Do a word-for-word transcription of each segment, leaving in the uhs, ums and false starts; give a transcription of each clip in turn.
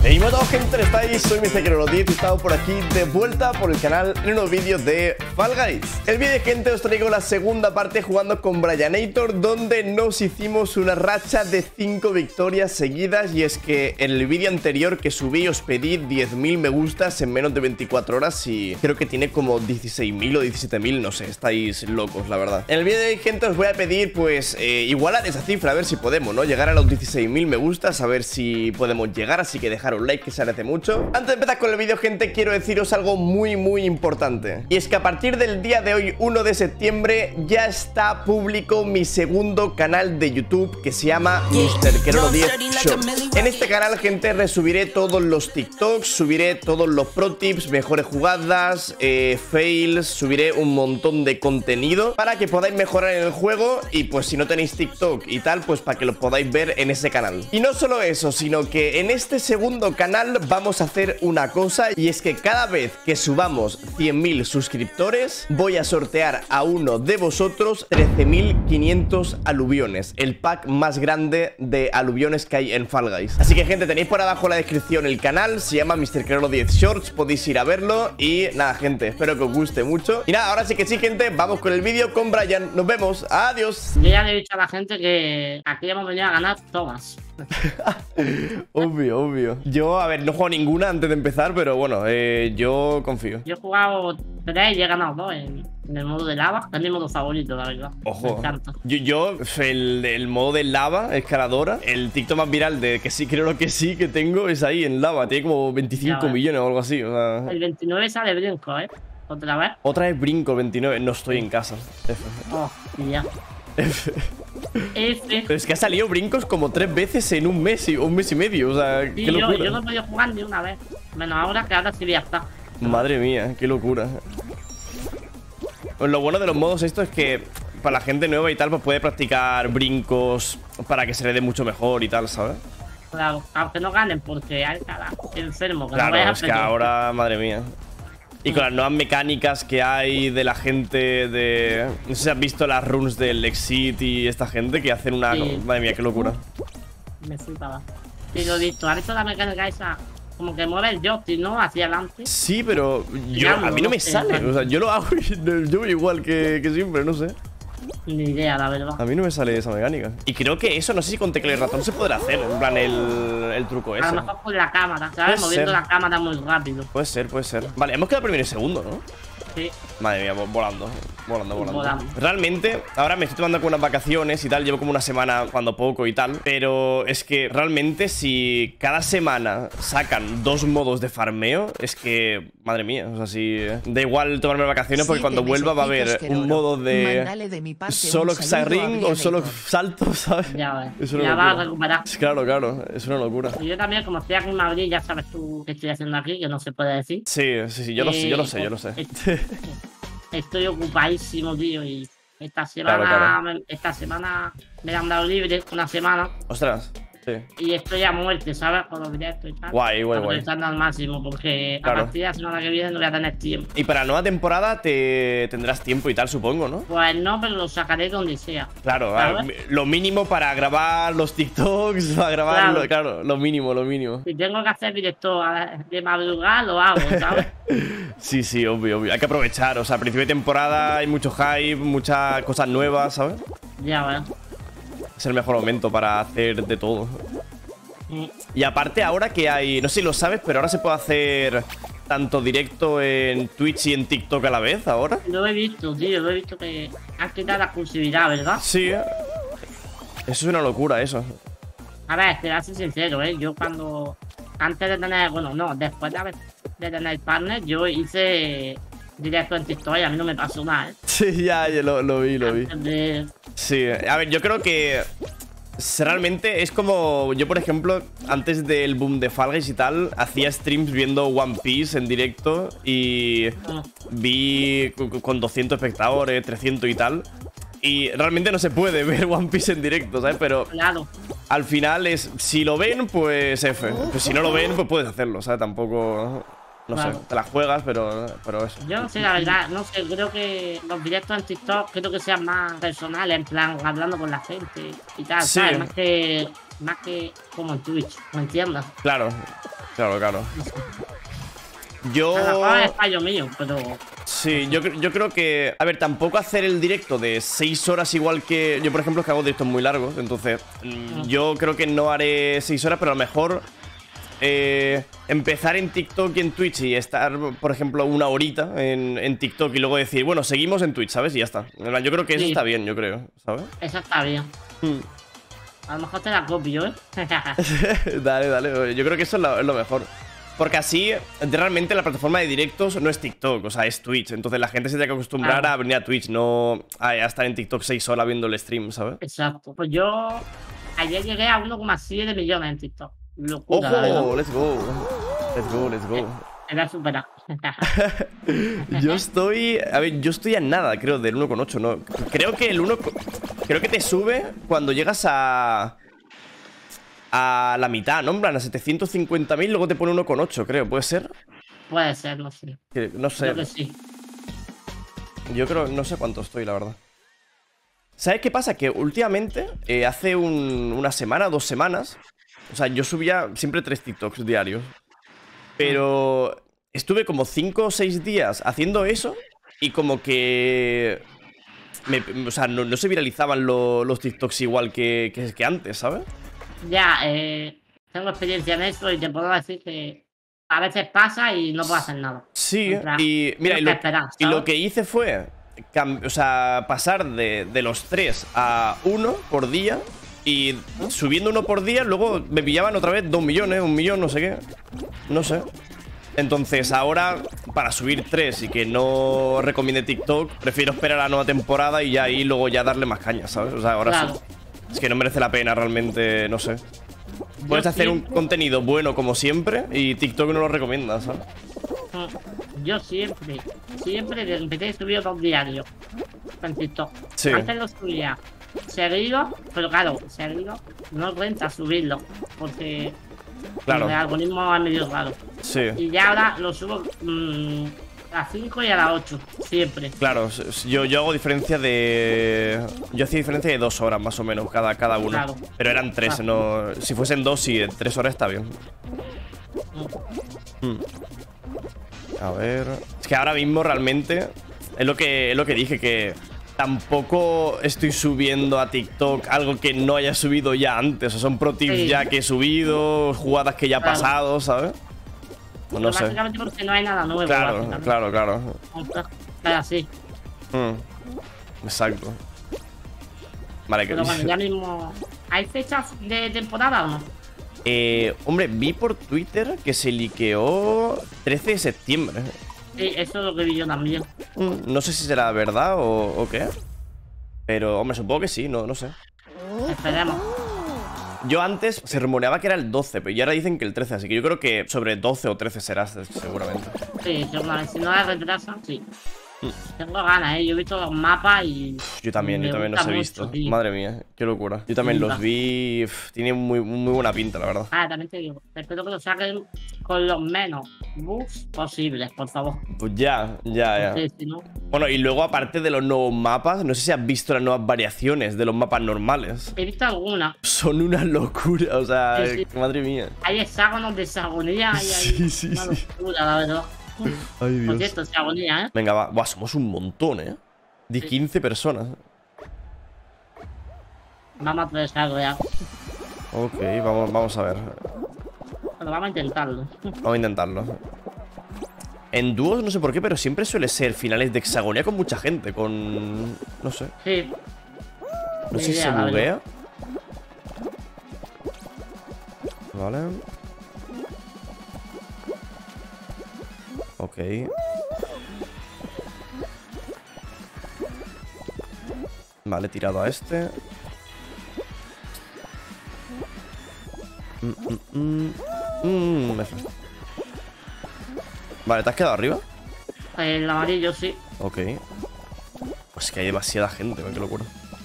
Hey, ¿cómo estamos, gente? ¿Estáis? Soy mister Kerolodit y estamos por aquí de vuelta por el canal en unos vídeos de Fall Guys. El vídeo, gente, os traigo la segunda parte jugando con Bryanator, donde nos hicimos una racha de cinco victorias seguidas. Y es que en el vídeo anterior que subí os pedí diez mil me gustas en menos de veinticuatro horas y creo que tiene como dieciséis mil o diecisiete mil, no sé, estáis locos, la verdad. En el vídeo de hoy, gente, os voy a pedir pues eh, igualar esa cifra, a ver si podemos, ¿no? Llegar a los dieciséis mil me gustas, a ver si podemos llegar, así que dejar un like que se agradece mucho. Antes de empezar con el vídeo, gente, quiero deciros algo muy muy importante. Y es que a partir del día de hoy, uno de septiembre, ya está público mi segundo canal de YouTube que se llama mister Kerolodit Shorts. En este canal, gente, resubiré todos los TikToks, subiré todos los pro tips, mejores jugadas, eh, fails, subiré un montón de contenido para que podáis mejorar en el juego y pues si no tenéis TikTok y tal, pues para que lo podáis ver en ese canal. Y no solo eso, sino que en este segundo canal vamos a hacer una cosa, y es que cada vez que subamos cien mil suscriptores voy a sortear a uno de vosotros trece mil quinientos aluviones, el pack más grande de aluviones que hay en Fall Guys. Así que, gente, tenéis por abajo en la descripción el canal, se llama mister Kerolodit Shorts, podéis ir a verlo. Y nada, gente, espero que os guste mucho. Y nada, ahora sí que sí, gente, vamos con el vídeo con Brian. Nos vemos, adiós. Yo ya le he dicho a la gente que aquí hemos venido a ganar todas. Obvio, obvio. Yo, a ver, no juego ninguna antes de empezar, pero bueno, eh, yo confío. Yo he jugado tres y he ganado dos en, en el modo de lava, que es mi modo favorito, la verdad. Ojo. Me encanta. Yo, yo el, el modo de lava, escaladora, el TikTok más viral de que sí, creo que sí que tengo es ahí en lava. Tiene como veinticinco millones o algo así. O sea... El veintinueve sale brinco, ¿eh? Otra vez. Otra vez brinco, veintinueve. No estoy en casa. F. Oh, ya. F. F. Pero es que ha salido brincos como tres veces en un mes y un mes y medio. O sea, Sí, qué yo, locura. yo no he podido jugar ni una vez. Menos ahora, que ahora sí ya está. Madre mía, qué locura. Pues lo bueno de los modos estos es que para la gente nueva y tal, pues puede practicar brincos para que se le dé mucho mejor y tal, ¿sabes? Claro, aunque no ganen, porque hay cada enfermo que Claro, no vaya es que ahora, madre mía. Y con las nuevas mecánicas que hay de la gente de... No sé si has visto las runs del Exit y esta gente que hacen una... Sí. Madre mía, qué locura. Me flipaba. Sí, lo he visto. ¿Has visto la mecánica esa? Como que mueve el joystick, ¿no? Hacia adelante. Sí, pero yo, Ya, a mí no no me sé, sale. vale. O sea, yo lo hago y no- yo voy igual que, que siempre, no sé. Ni idea, la verdad. A mí no me sale esa mecánica. Y creo que eso, no sé si con tecla y ratón se podrá hacer. En plan, el, el truco ese. A lo mejor con la cámara, ¿sabes? Puede Moviendo ser. la cámara muy rápido. Puede ser, puede ser. Vale, hemos quedado primero y segundo, ¿no? Sí. Madre mía, vo- volando, volando, volando. Volando. Realmente, ahora me estoy tomando con unas vacaciones y tal. Llevo como una semana jugando poco y tal. Pero es que realmente si cada semana sacan dos modos de farmeo, es que, madre mía, o sea, si da igual tomarme vacaciones porque cuando vuelva va a haber un modo de, de solo Xaring o solo salto, ¿sabes? Ya ves. Es una Ya va a locura. recuperar. Claro, claro, es una locura. Y yo también, como estoy aquí en Madrid, ya sabes tú qué estoy haciendo aquí, que no se puede decir. Sí, sí, sí, yo lo sé, yo lo sé, yo lo sé. Eh, Estoy ocupadísimo, tío, y esta semana, Claro, claro. me- esta semana me han dado libre una semana Ostras, sí. y estoy a muerte, ¿sabes? Con los directos y tal. Guay, guay, guay. Aprovechando al máximo, porque Claro. a partir de la semana que viene no voy a tener tiempo. Y para la nueva temporada te tendrás tiempo y tal, supongo, ¿no? Pues no, pero lo sacaré donde sea. Claro, Claro. a- lo mínimo para grabar los TikToks, para grabar, Claro. lo, claro, lo mínimo, lo mínimo. Si tengo que hacer directo a- de madrugada, lo hago, ¿sabes? Sí, sí, obvio, obvio. Hay que aprovechar, o sea, a principio de temporada hay mucho hype, muchas cosas nuevas, ¿sabes? Ya ves. Es el mejor momento para hacer de todo. Mm. Y aparte ahora que hay, no sé si lo sabes, pero ahora se puede hacer tanto directo en Twitch y en TikTok a la vez, ahora. Lo he visto, tío, lo he visto que han quitado la exclusividad, ¿verdad? Sí, ¿eh? Eso es una locura, eso. A ver, te voy a ser sincero, ¿eh? Yo cuando... Antes de tener... Bueno, no, después de, haber, de tener partner, yo hice directo en TikTok y a mí no me pasó nada, ¿eh? Sí, ya, ya lo, lo vi, lo vi. Antes de... Sí, a ver, yo creo que s- realmente es como yo, por ejemplo, antes del boom de Fall Guys y tal, hacía streams viendo One Piece en directo y Ah, vi cu- con doscientos espectadores, trescientos y tal. Y realmente no se puede ver One Piece en directo, ¿sabes? Pero claro. al final es, si lo ven, pues F. Pues si no lo ven, pues puedes hacerlo, ¿sabes? Tampoco, no sé, Claro. te la juegas, pero, pero eso. Yo no sé, la verdad, no sé, creo que los directos en TikTok creo que sean más personales, en plan, hablando con la gente y tal, Sí. ¿sabes? Más que, más que como en Twitch, ¿me entiendes? Claro, Claro, claro. Yo... A lo mejor es fallo mío, pero... Sí, yo, yo creo que... A ver, tampoco hacer el directo de seis horas igual que... Yo, por ejemplo, es que hago directos muy largos. Entonces, mm. yo creo que no haré seis horas, pero a lo mejor... Eh, empezar en TikTok y en Twitch y estar, por ejemplo, una horita en, en TikTok y luego decir, bueno, seguimos en Twitch, ¿sabes? Y ya está. Yo creo que eso sí. está bien, yo creo, ¿sabes? Eso está bien. Hmm. A lo mejor te la copio, ¿eh? Dale, dale. Yo creo que eso es lo, es lo mejor. Porque así, realmente la plataforma de directos no es TikTok, o sea, es Twitch. Entonces la gente se tiene que acostumbrar ah. a venir a Twitch, no a, a estar en TikTok seis horas viendo el stream, ¿sabes? Exacto. Pues yo ayer llegué a uno coma siete millones en TikTok. Locura, ¡ojo! ¡Let's go! ¡Let's go, let's go! Era superado. Yo estoy... A ver, yo estoy a nada, creo, del uno coma ocho, ¿no? Creo que el uno... Creo que te sube cuando llegas a... A la mitad, ¿no? En plan, a setecientos cincuenta mil, luego te pone uno coma ocho, creo. ¿Puede ser? Puede ser, no sé. Que, no sé. Creo que sí. Yo creo... No sé cuánto estoy, la verdad. ¿Sabes qué pasa? Que últimamente, eh, hace un, una semana, dos semanas... O sea, yo subía siempre tres TikToks diarios. Pero estuve como cinco o seis días haciendo eso y como que... Me, o sea, no, no se viralizaban lo, los TikToks igual que, que, que antes, ¿sabes? Ya, eh, tengo experiencia en eso y te puedo decir que a veces pasa y no puedo hacer nada. Sí, plan, y mira, y lo, esperar, y lo que hice fue o sea, pasar de, de los tres a uno por día. Y subiendo uno por día, luego me pillaban otra vez dos millones, un millón, no sé qué. No sé. Entonces ahora, para subir tres y que no recomiende TikTok, prefiero esperar a la nueva temporada y ya ahí luego ya darle más caña, ¿sabes? O sea, ahora claro. sí. Es que no merece la pena realmente, no sé. Puedes hacer un contenido bueno como siempre y TikTok no lo recomienda, ¿sabes? Yo siempre, siempre desde que empecé a subir dos diarios en TikTok. Sí. Antes lo subía seguido, pero claro, seguido no renta subirlo porque claro. el algoritmo es medio raro. Sí. Y ya ahora lo subo mmm, a las cinco y a las ocho, siempre. Claro, yo, yo hago diferencia de... Yo hacía diferencia de dos horas más o menos cada, cada uno. Claro. Pero eran tres, ah. no... Si fuesen dos, sí, tres horas está bien. Mm. Hmm. A ver... Es que ahora mismo realmente es lo que, es lo que dije, que tampoco estoy subiendo a TikTok algo que no haya subido ya antes. O sea, son pro tips sí. ya que he subido, jugadas que ya he claro. pasado, ¿sabes? No, no sé. Básicamente porque no hay nada nuevo. Claro, claro, claro. Claro, así. Mm. Exacto. Vale, que... Pero bueno, ya mismo... ¿Hay fechas de temporada o no? Eh, hombre, vi por Twitter que se liqueó trece de septiembre. Sí, eso es lo que vi yo también. Mm, no sé si será verdad o, o qué. Pero, hombre, supongo que sí, no, no sé. Esperemos. Yo antes se rumoreaba que era el doce, pero ya ahora dicen que el trece, así que yo creo que sobre doce o trece será, seguramente. Sí, seguramente. Si no la retrasan, sí. Mm. Tengo ganas, ¿eh? Yo he visto los mapas y... Yo también, yo también los he visto. Mucho, Madre mía, qué locura. Yo también sí, los vi... Uf, tiene muy, muy buena pinta, la verdad. Ah, también te digo. Espero que lo saquen con los menos bugs posibles, por favor. Pues ya, ya, ya. Sí, sí, ¿no? Bueno, y luego aparte de los nuevos mapas, no sé si has visto las nuevas variaciones de los mapas normales. He visto algunas. Son una locura, o sea, sí, sí. Madre mía. Hay hexágonos de hexagonía y hay sí, sí, una sí. locura, la verdad. Ay, Dios. Por cierto, hexagonía, ¿eh? Venga, va. Buah, somos un montón, ¿eh? De sí. quince personas. Vamos a atravesarlo ya. Ok, vamos, vamos a ver. Pero vamos a intentarlo. Vamos a intentarlo. En dúos, no sé por qué, pero siempre suele ser finales de hexagonía con mucha gente. Con... no sé. Sí. No sé si se buguea. Vale. Ok. Vale, tirado a este. Mm, mm, mm. Mm, me vale, ¿te has quedado arriba? El amarillo, sí. Ok. Pues que hay demasiada gente, qué locura.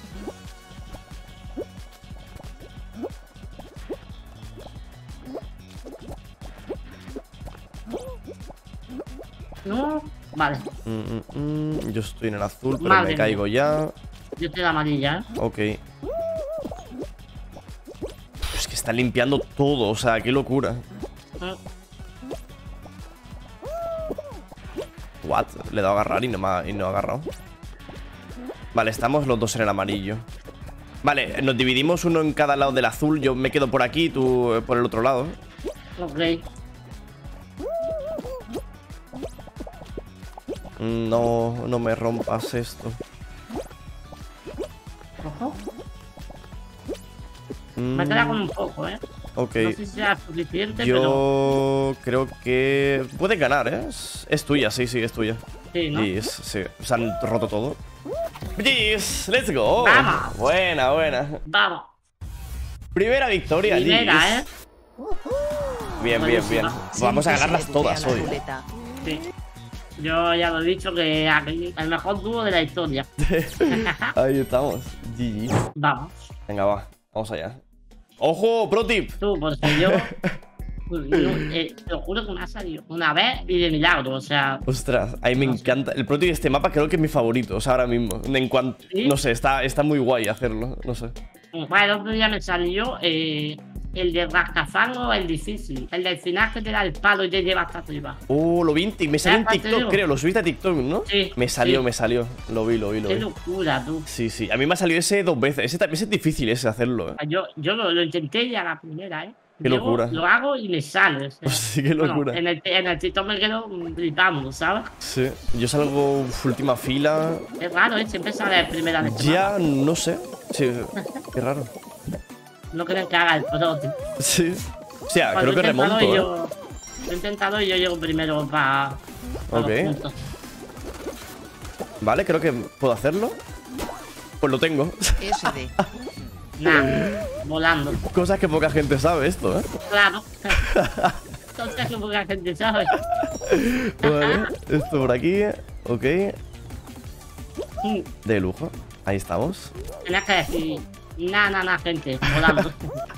No, vale. Mm, mm, mm. Yo estoy en el azul, pero Madre me caigo mía. ya. Yo estoy en la amarilla, ¿eh? Ok. Es que está limpiando todo, o sea, qué locura. What? Le he dado a agarrar y no me ha, y no ha agarrado. Vale, estamos los dos en el amarillo. Vale, nos dividimos uno en cada lado del azul. Yo me quedo por aquí, tú por el otro lado. Ok. No, no me rompas esto. Ojo. Mm, Me queda con un poco, ¿eh? ok. No sé si será suficiente, Yo creo que puedes ganar, ¿eh? Es, es tuya, sí, sí, es tuya. pero... Sí, ¿no? Yes, sí. Se han roto todo. Yes, let's go. Vamos. Buena, buena. Vamos. Primera victoria, Primera, Yes. ¿eh? Bien, bien, bien. Vamos a ganarlas todas hoy. Sí. Yo ya lo he dicho que aquí el mejor dúo de la historia. Ahí estamos. G G. Vamos. Venga, va. Vamos allá. ¡Ojo! Pro tip. Tú, porque yo... yo, eh, te lo juro que me ha salido una vez y de milagro, o sea... Ostras, a mí me No sé. encanta. El pro tip de este mapa creo que es mi favorito, o sea, ahora mismo. En cuanto... ¿Sí? No sé, está, está muy guay hacerlo. No sé. Bueno, el otro día me salió eh, el de rascafango, el difícil. El del final que te da el palo y te lleva hasta arriba. Oh, lo vi en Tik- Me salió en ¿Cuál te TikTok, digo? creo. Lo subiste a TikTok, ¿no? Sí, Me salió, sí. me salió. Lo vi, lo vi, lo Qué vi. locura, tú. Sí, sí. A mí me ha salido ese dos veces. Ese también ese es difícil ese hacerlo, eh. Yo, yo lo, lo intenté ya la primera, ¿eh? Qué Llego, locura. Lo hago y me sale. O sea, Sí, qué bueno, locura. en el, en el TikTok me quedo flipando, ¿sabes? Sí. Yo salgo uf, última fila. Es raro, ¿eh? Siempre sale el primera de este Ya no sé. Sí, qué raro. mapa. No creen que haga el pro, tío. Sí. O sea, Cuando creo que he intentado remonto, y ¿eh? yo, Lo he intentado y yo llego primero para Ok. los puntos. Vale, creo que puedo hacerlo. Pues lo tengo. S D. Nah, volando. Cosas que poca gente sabe esto, ¿eh? Claro. Entonces que poca gente sabe. Vale, esto por aquí. Ok. Mm, De lujo. Ahí estamos. Tienes que decir, nah, nah, nah, gente, volando.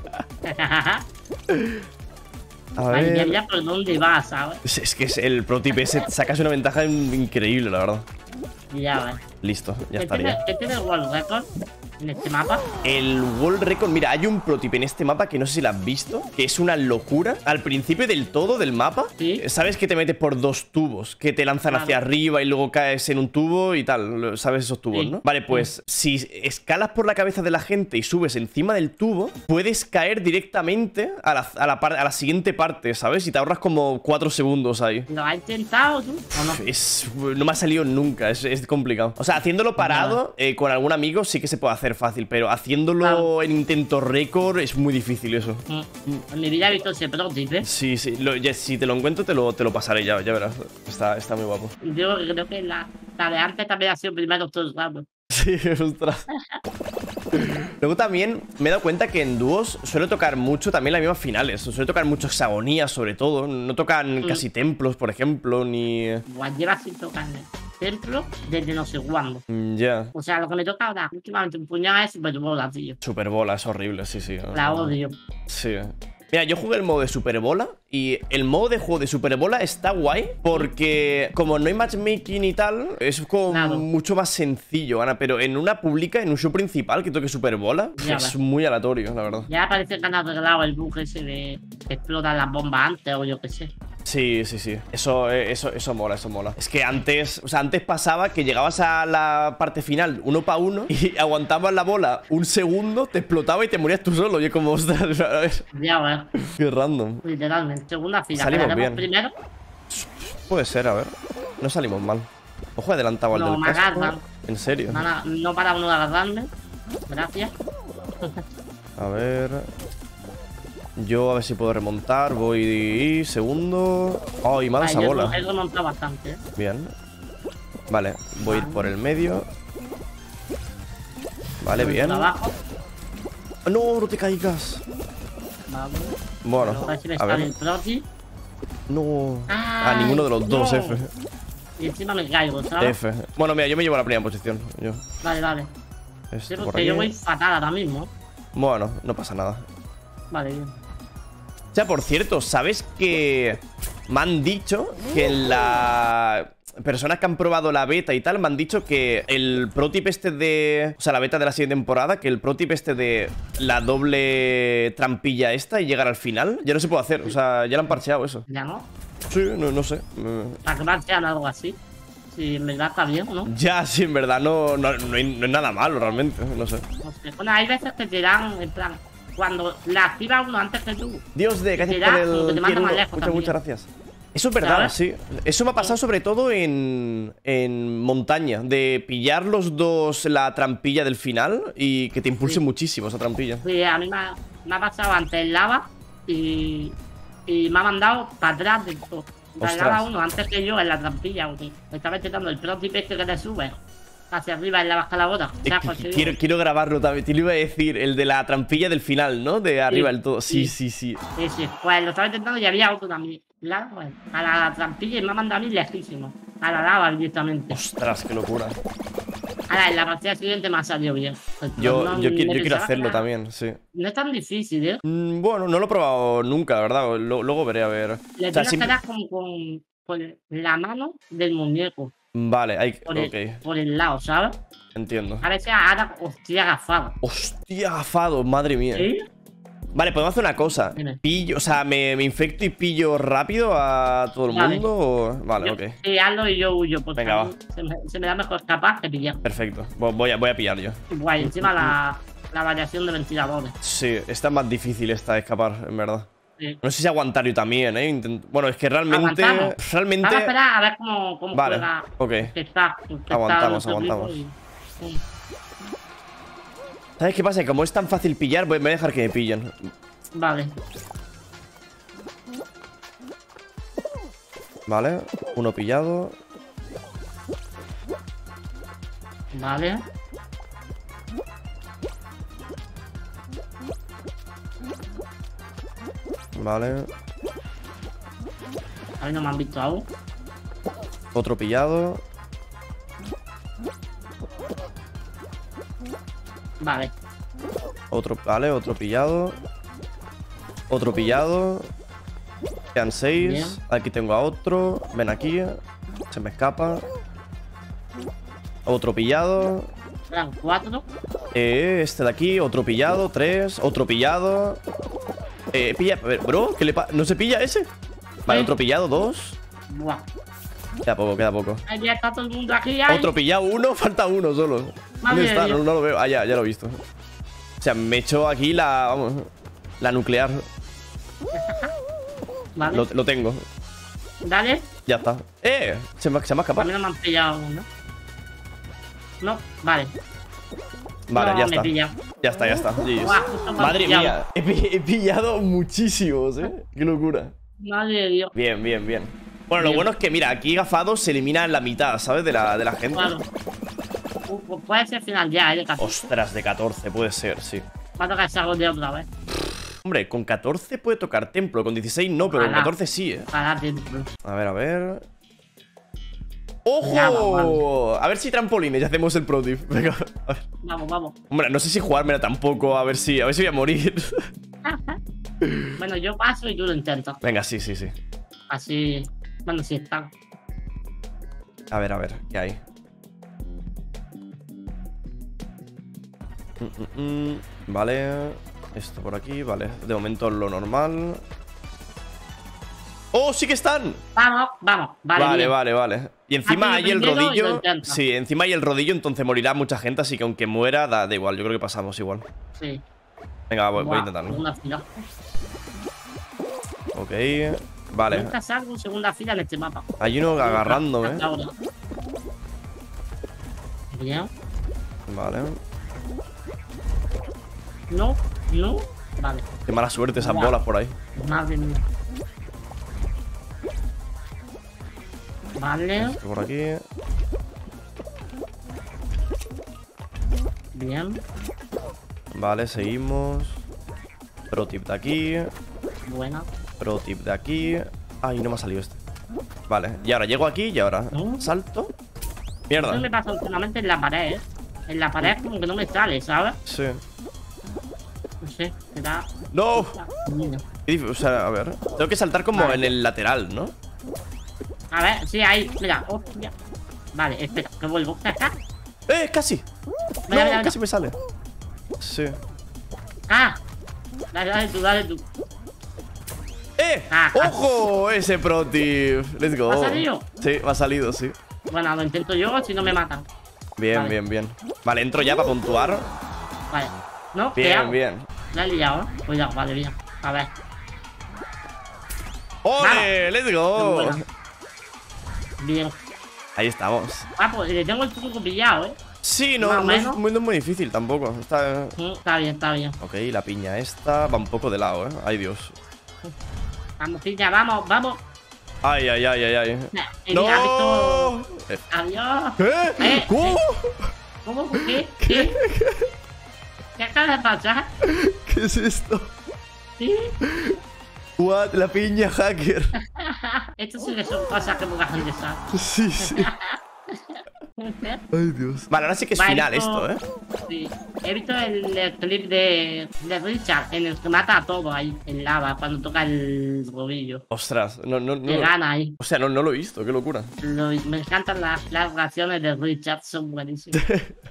A Vale, ya, ver. ya por dónde vas, ¿sabes? Es es que es el pro tip ese sacas una ventaja in- increíble, la verdad. Ya ves. Listo, ya ¿Qué tiene, estaría. ¿Qué tiene el World Record en este mapa? El World Record, mira, hay un pro tip en este mapa que no sé si lo has visto, que es una locura. Al principio del todo del mapa, Sí. sabes que te metes por dos tubos, que te lanzan Claro. hacia arriba y luego caes en un tubo y tal. ¿Sabes esos tubos, Sí. no? Vale, pues si escalas por la cabeza de la gente y subes encima del tubo, puedes caer directamente a la, a la, par- a la siguiente parte, ¿sabes? Y te ahorras como cuatro segundos ahí. ¿Lo has intentado tú o no? Es, no me ha salido nunca, es, es complicado. O sea, haciéndolo parado eh, con algún amigo sí que se puede hacer fácil, pero haciéndolo Claro. en intento récord es muy difícil eso. Mm, En mi vida he visto ese pro tip, ¿eh? Sí, sí, lo- ya- si te lo encuentro te lo, te lo pasaré ya, ya verás. Está, está muy guapo. Yo creo que la, la de antes también ha sido primero todo el rato. Sí, ostras. Luego también me he dado cuenta que en dúos suele tocar mucho también las mismas finales. Suele tocar mucho hexagonías sobre todo. No tocan Mm. casi templos, por ejemplo, ni... Igual lleva sin tocar el templo desde no sé cuándo. Mm, Ya. O sea, lo que me toca ahora últimamente un puñado es Super Bola, tío. Superbola es horrible, sí, sí. La odio. Sí. Mira, yo jugué el modo de Superbola y el modo de juego de Superbola está guay porque como no hay matchmaking y tal, es como Claro. mucho más sencillo, Ana, pero en una pública, en un show principal que toque Superbola, Ya es ves. muy aleatorio, la verdad. Ya parece que han arreglado el bug ese de que explotan las bombas antes o yo qué sé. Sí, sí, sí. Eso, eh, eso, eso mola, eso mola. Es que antes, o sea, antes pasaba que llegabas a la parte final uno para uno y aguantabas la bola un segundo, te explotaba y te morías tú solo. Yo como, ostras, a ver, Ya ves, qué random. literalmente. Segunda fila. Salimos ¿Quedaremos bien. primero? Puede ser, a ver. No salimos mal. Ojo, adelantado al No, del me casco. agarran. ¿En serio? No, no, no para uno de agarrarme. Gracias. A ver. Yo a ver si puedo remontar. Voy segundo. Oh, y me ha dado Ay, esa yo bola. he remontado bastante, ¿eh? Bien. Vale, voy a ir por el medio. Vale, Por bien. abajo. No, no te caigas. Vamos. Bueno, A ver si me a sale ver. el proti. No. A Ay, ninguno de los dos, no. F. Y encima me caigo, ¿sabes? F. Bueno, mira, yo me llevo la primera posición. Yo. Vale, vale. Sí, Esto por porque aquí. yo voy fatal ahora mismo. Bueno, no pasa nada. Vale, bien. O sea, por cierto, ¿sabes que me han dicho que en la... Personas que han probado la beta y tal me han dicho que el pro tip este de... O sea, la beta de la siguiente temporada, que el pro tip este de la doble trampilla esta y llegar al final, ya no se puede hacer. O sea, ya lo han parcheado eso. Ya no. Sí, no, no sé. Para que marchen algo así. Si en verdad está bien, ¿no? Ya, sí, en verdad no, no, no, hay, no es nada malo realmente, no sé. No sé. Bueno, hay veces que te dan, en plan, cuando la activa uno antes que tú. Dios de, gracias da, por como que el te manda tier más uno. lejos Muchas, muchas también. gracias. Eso es verdad, ¿Sabes? sí. Eso me ha pasado sobre todo en, en montaña, de pillar los dos la trampilla del final y que te impulse Sí. muchísimo esa trampilla. Sí, a mí me ha, me ha pasado antes en lava y, y me ha mandado para atrás del todo. La Ostras. lava uno antes que yo en la trampilla, porque me estaba intentando el pro tip este que te sube hacia arriba en la escaladora. O sea, Eh, pues, sí, quiero, quiero grabarlo también. Te lo iba a decir, el de la trampilla del final, ¿no? De arriba del todo. Sí, sí, sí. Sí, sí. Pues lo estaba intentando y había otro también. Claro, pues, a la trampilla y me ha mandado a mí lejísimo. A la lava directamente. Ostras, qué locura. Ahora, en la partida siguiente me ha salido bien. Pues, Yo, no, yo, me quiero, yo quiero pensaba que hacerlo era- también, sí. No es tan difícil, ¿eh? Mm, bueno, no lo he probado nunca, la verdad. Lo- luego veré, a ver. Le O sea, tienes que siempre- dar como con, con la mano del muñeco. Vale, hay... Por el, ok, por el lado, ¿sabes? entiendo. A veces ahora, hostia, agafado. Hostia, gafado, madre mía. ¿Sí? Vale, podemos hacer una cosa. Dime. Pillo, o sea, ¿me, me infecto y pillo rápido a todo el Vale. mundo? O... Vale, Yo- ok. Sí, hazlo y yo huyo. Porque Venga, a mí se, me, se me da mejor escapar que pillar. Perfecto. Vo- Voy a, voy a pillar yo. Guay, encima la, la variación de ventiladores. Sí, está más difícil esta de escapar, en verdad. Sí. No sé si aguantar yo también, ¿eh? Intent- Bueno, es que realmente... Aguantamos. Realmente... Vamos a esperar a ver cómo, cómo Vale, juega. ok. Que está, que está Aguantamos, nuestro aguantamos. equipo y- sí. ¿Sabes qué pasa? Que como es tan fácil pillar, voy, me voy a dejar que me pillen. Vale. Vale, uno pillado. Vale. Vale, A mí no me han visto aún. otro pillado. Vale. Otro, vale, otro pillado. Otro pillado. Quedan seis. Bien. Aquí tengo a otro. Ven aquí. Se me escapa. Otro pillado. Eran cuatro. Eh, este de aquí, otro pillado. Tres. Otro pillado. Eh, pilla. A ver, bro, ¿qué le pasa? ¿No se pilla ese? Vale, Sí. otro pillado, dos. Buah. Queda poco, queda poco. Ahí ya está todo el mundo aquí. Ahí. Otro pillado, uno, falta uno solo. ¿Dónde Madre está? de No, Dios. no lo veo. Ah, ya, ya lo he visto. O sea, me he hecho aquí la. Vamos. La nuclear. Vale. Lo, lo tengo. Dale. Ya está. ¡Eh! Se me, se me ha A escapado. mí no me han pillado aún, ¿no? No, vale. Vale, no, ya me he está. pillado. Ya está, ya está. G Gs. Buah, justo me han Madre pillado. mía. He, pi- he pillado muchísimos, ¿eh? Qué locura. Madre de Dios. Bien, bien, bien. Bueno, lo Bien. bueno es que, mira, aquí Gafado se elimina en la mitad, ¿sabes? De la, de la gente. Claro. Uh, pues puede ser final ya, ¿eh? De catorce. Ostras, de catorce, puede ser, sí. Va a tocar algo de otra vez. Hombre, con catorce puede tocar templo, con dieciséis no, pero con Ojalá. catorce sí, ¿eh? Para tiempo. A ver, a ver. Ya, ¡Ojo! A ver si trampolines, ya hacemos el pro tip. Venga, a ver. Vamos, vamos. Hombre, no sé si jugármela tampoco, a ver si, a ver si voy a morir. Bueno, yo paso y tú lo intentas. Venga, sí, sí, sí. Así. Bueno, sí están. A ver, a ver, ¿qué hay? Mm, mm, mm. Vale. Esto por aquí, vale. De momento lo normal. ¡Oh, sí que están! Vamos, vamos. Vale, Vale, bien. vale, vale. Y encima Aquí hay el primero y lo rodillo. intenta. Sí, encima hay el rodillo, entonces morirá mucha gente, así que aunque muera, da, da igual. Yo creo que pasamos igual. Sí. Venga, voy, voy a Buah, intentarlo. Segunda fila. Ok. Vale. Nunca salgo en segunda fila en este mapa. Hay uno agarrándome. Hasta ahora. Bien. Vale. No, no. Vale. Qué mala suerte esas Buah. bolas por ahí. Madre mía. Vale. Esto por aquí. Bien. Vale, seguimos. Pro tip de aquí. Buena. Pro tip de aquí. Ay, no me ha salido este. Vale, y ahora llego aquí y ahora ¿No? salto. Eso me Mierda. pasa últimamente en la pared, ¿eh? En la pared como que no me sale, ¿sabes? Sí. No sé, será... ¡No! Mira. Qué dif- O sea, a ver. Tengo que saltar como Vale. en el lateral, ¿no? A ver, sí, ahí, mira, hostia. Vale, espera, que vuelvo. ¡Ah! ¡Eh! ¡Casi! No, Mira, mira, casi me sale. Sí. ¡Ah! Dale, dale tú, dale tú. ¡Eh! ¡Eh! Ah, ¡Ojo! Ese pro tip. Let's go. ¿Ha salido? Sí, me ha salido, sí. Bueno, lo intento yo si no me matan. Bien, Vale. bien, bien. Vale, entro ya para puntuar. Vale. ¿No? ¿Qué Bien, hago? bien. La he liado, ¿eh? Cuidado, vale, bien. A ver. ¡Ole! ¡Let's go! Buena. Bien. Ahí estamos. Ah, pues le tengo el truco pillado, ¿eh? Sí, no, Más o no es, menos. muy, no es muy difícil tampoco. Está... Mm, Está bien, está bien. Ok, la piña esta va un poco de lado, ¿eh? Ay, Dios. Vamos, piña, vamos, vamos. Ay, ay, ay, ay, ay. Eh, mira, ¿has ¡No! visto? Eh, Adiós. ¿Qué? Eh, ¿Cómo? ¿Cómo? ¿Qué? ¿Qué? ¿Qué acaba de pasar? ¿Qué es esto? ¿Sí? What? La piña hacker. Esto sí que son cosas que poca gente sabe. Sí, sí. Ay, Dios. Vale, ahora sí que es Vale, final esto- esto, ¿eh? Sí. He visto el, el clip de, de Richard en el que mata a todo ahí, en lava, cuando toca el rodillo. Ostras, no, no, Que no. gana ahí. O sea, no, no lo he visto, qué locura. Lo- me encantan las, las reacciones de Richard, son buenísimas.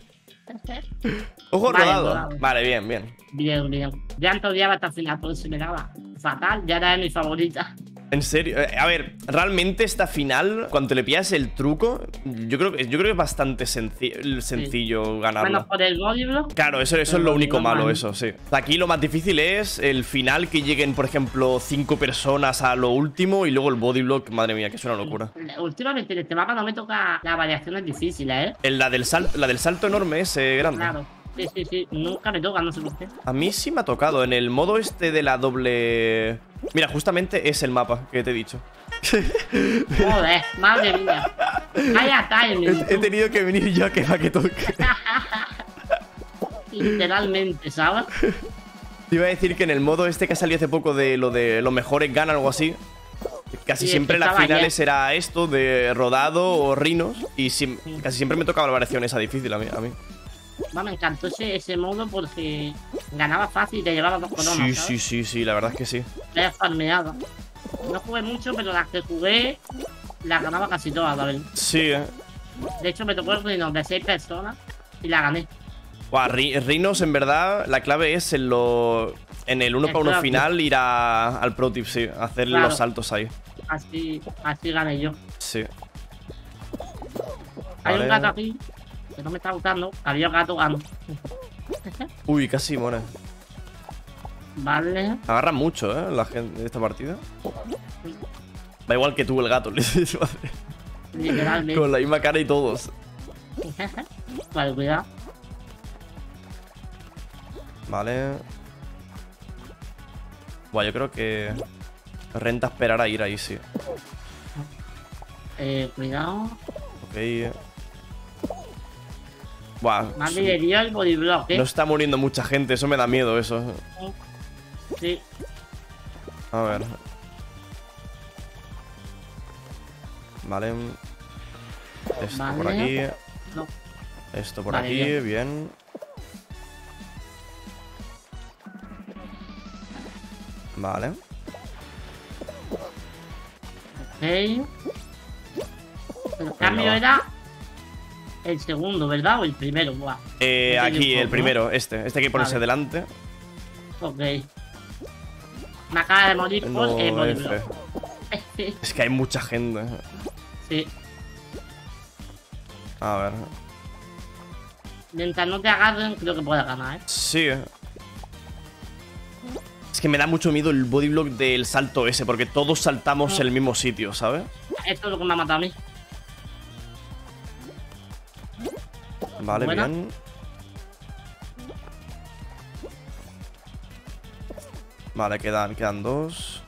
Ojo Vale, rodado. rodado. Vale, bien, bien. Bien, bien. Ya antes odiaba hasta el final, porque se me daba fatal, ya era de mi favorita. En serio. Eh, a ver, realmente esta final, cuando le pillas el truco, yo creo que yo creo que es bastante senci- sencillo ganarla. Bueno, por el bodyblock. Claro, eso, eso Pero es lo único no malo, mal. eso, sí. Aquí lo más difícil es el final, que lleguen, por ejemplo, cinco personas a lo último y luego el bodyblock, madre mía, que es una locura. Últimamente en este mapa no me toca las variaciones difíciles, ¿eh? El- la, del salto, la del salto enorme ese grande. Claro. Sí, sí, sí. Nunca me toca, no sé por qué. A mí sí me ha tocado en el modo este de la doble... Mira, justamente es el mapa que te he dicho. Joder, madre mía. Vaya timing. He, he tenido que venir yo a que va que toque. Literalmente, ¿sabes? Te iba a decir que en el modo este que salió hace poco de lo de los mejores gana algo así. Casi Sí, siempre es que las estaba finales era esto de rodado o rinos. Y sim- Sí. casi siempre me tocaba la variación esa difícil a mí. A mí. Va, me encantó ese, ese modo porque ganaba fácil y te llevaba dos coronas. Sí, ¿sabes? sí, sí, sí, la verdad es que sí. Era farmeado. No jugué mucho, pero las que jugué las ganaba casi todas, la verdad. Sí, eh. De hecho, me tocó el rino de seis personas y la gané. Buah, ri- rinos, en verdad, la clave es en lo. En el uno El para uno pro tip. final ir a- al pro tip, sí. Hacer Claro. los saltos ahí. Así, así gané yo. Sí. Hay Vale. un gato aquí que no me está gustando. Había gato gano. Uy, casi mora. Vale. Agarra mucho, ¿eh? La gente de esta partida. Da igual que tú, el gato. Literalmente. Con la misma cara y todos. Vale, cuidado. Vale. Buah, yo creo que renta esperar a ir ahí, sí. Eh, cuidado. Ok. Buah. Madre de Dios, el bodyblock, ¿eh? No está muriendo mucha gente, eso me da miedo, eso. Sí. A ver. Vale. Esto Vale. por aquí. No. Esto por Vale, aquí, bien. bien. Vale. Ok. El cambio va. era el segundo, ¿verdad? O el primero, buah. Eh, No tiene aquí, foco, el primero, este. Este hay que ponerse Vale. delante. Ok. Me acaba de morir por No, el F. bodyblock. Es que hay mucha gente. Sí. A ver. Mientras no te agarren, creo que puedes ganar, ¿eh? Sí. Es que me da mucho miedo el bodyblock del salto ese, porque todos saltamos en el mismo sitio, ¿sabes? Esto es lo que me ha matado a mí. Vale, Buena. bien. Vale, quedan, quedan dos.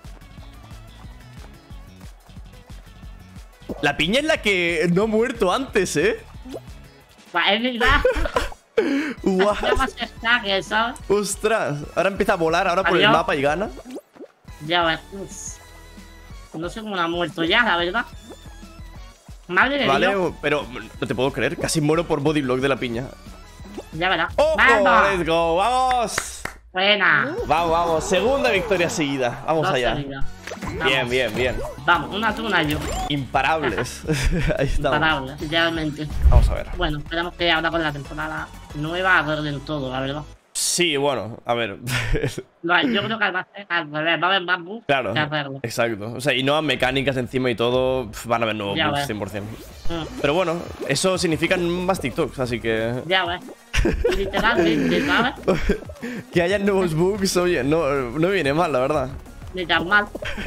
La piña es la que no ha muerto antes, ¿eh? Buah, es verdad. Guau. Ya más está que, ¿sabes? Ostras. Ahora empieza a volar ahora por el Adiós. mapa y gana. Ya ves. Uf. No sé cómo la ha muerto ya, la verdad. Madre de Vale, Dios. pero no te puedo creer. Casi muero por bodyblock de la piña. Ya verás. ¡Ojo! ¡Vamos! ¡Let's go! ¡Vamos! Buena. Vamos, vamos. Segunda victoria seguida. Vamos Dos allá. seguidas. Bien, Vamos. bien, bien. Vamos, una tú, una yo. Imparables. Ahí estamos. Imparable, literalmente. Vamos a ver. Bueno, esperamos que ahora con la temporada nueva arreglen todo, la verdad. Sí, bueno, a ver. No, yo creo que va a ser al revés, va a haber más bugs Claro, que arreglos. exacto. O sea, y nuevas mecánicas encima y todo, pf, van a haber nuevos Ya bugs ves. cien por cien. Mm, Pero bueno, eso significa más TikToks, así que... ya ves. Literalmente, ¿sabes? Que haya nuevos bugs, oye, no, no viene mal, la verdad. Ni tan mal.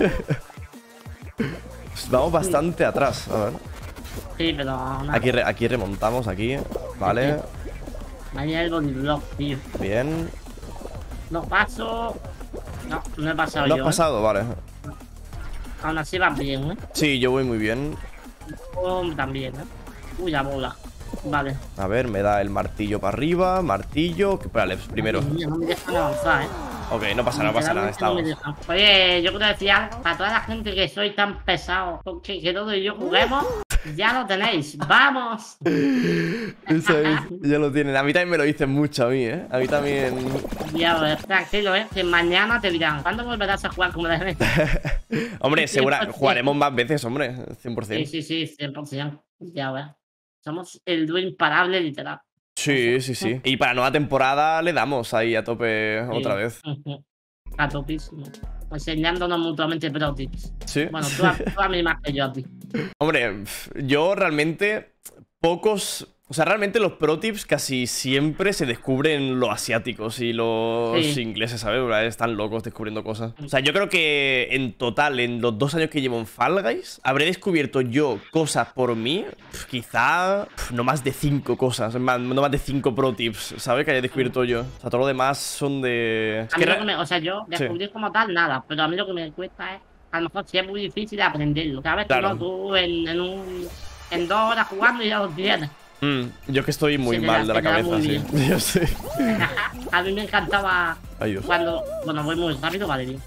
Pues vamos bastante atrás, a ver. Sí, pero nada. Aquí, re- aquí remontamos, aquí. Vale, Ahí hay el bodyblock, tío. bien. No paso. No, no he pasado ¿Lo yo. has pasado? Vale. ¿eh? Aún así va bien, ¿eh? Sí, yo voy muy bien. Oh, también, ¿eh? Uy, la bola. Vale. A ver, me da el martillo para arriba, martillo... que- Espérale, pues primero. Dios mío, no me dejan avanzar, ¿eh? Ok, no pasa nada, no pasa nada, Literalmente no me estamos. dejan. Oye, yo quiero decir algo. Para toda la gente que soy tan pesado, que, que todo y yo juguemos, ya lo tenéis. ¡Vamos! Eso es, ya lo tienen. A mí también me lo dicen mucho, a mí, ¿eh? A mí también... Ya ves, tranquilo, ¿eh? Que mañana te dirán, ¿cuándo volverás a jugar como debes? Hombre, Sí, segura, pues, jugaremos más veces, hombre, cien por cien. Sí, sí, sí, cien por cien. Ya ves. Somos el dúo imparable, literal. Sí, sí, sí. Y para nueva temporada le damos ahí a tope otra vez. Ujú. A topísimo. Enseñándonos mutuamente pro tips. Sí. Bueno, tú a, tú a mí más que yo a ti. Hombre, pf, yo realmente pocos... O sea, realmente los pro tips casi siempre se descubren los asiáticos y los Sí. ingleses, ¿sabes? Están locos descubriendo cosas. O sea, yo creo que en total, en los dos años que llevo en Fall Guys, habré descubierto yo cosas por mí, pf, quizá pf, no más de cinco cosas, más- no más de cinco pro tips, ¿sabes? Que haya descubierto yo. O sea, todo lo demás son de... Es A que mí lo re- que me, o sea, yo descubrir como tal nada, pero a mí lo que me cuesta es, a lo mejor si es muy difícil aprenderlo, ¿sabes? Claro. Tú, no, tú en, en, un, en dos horas jugando y ya lo tienes. Mm, yo que estoy muy Se te mal da- de la se te da cabeza, muy sí. bien. Yo sé. A mí me encantaba Ay, Dios. cuando, bueno, voy muy rápido, vale, bien.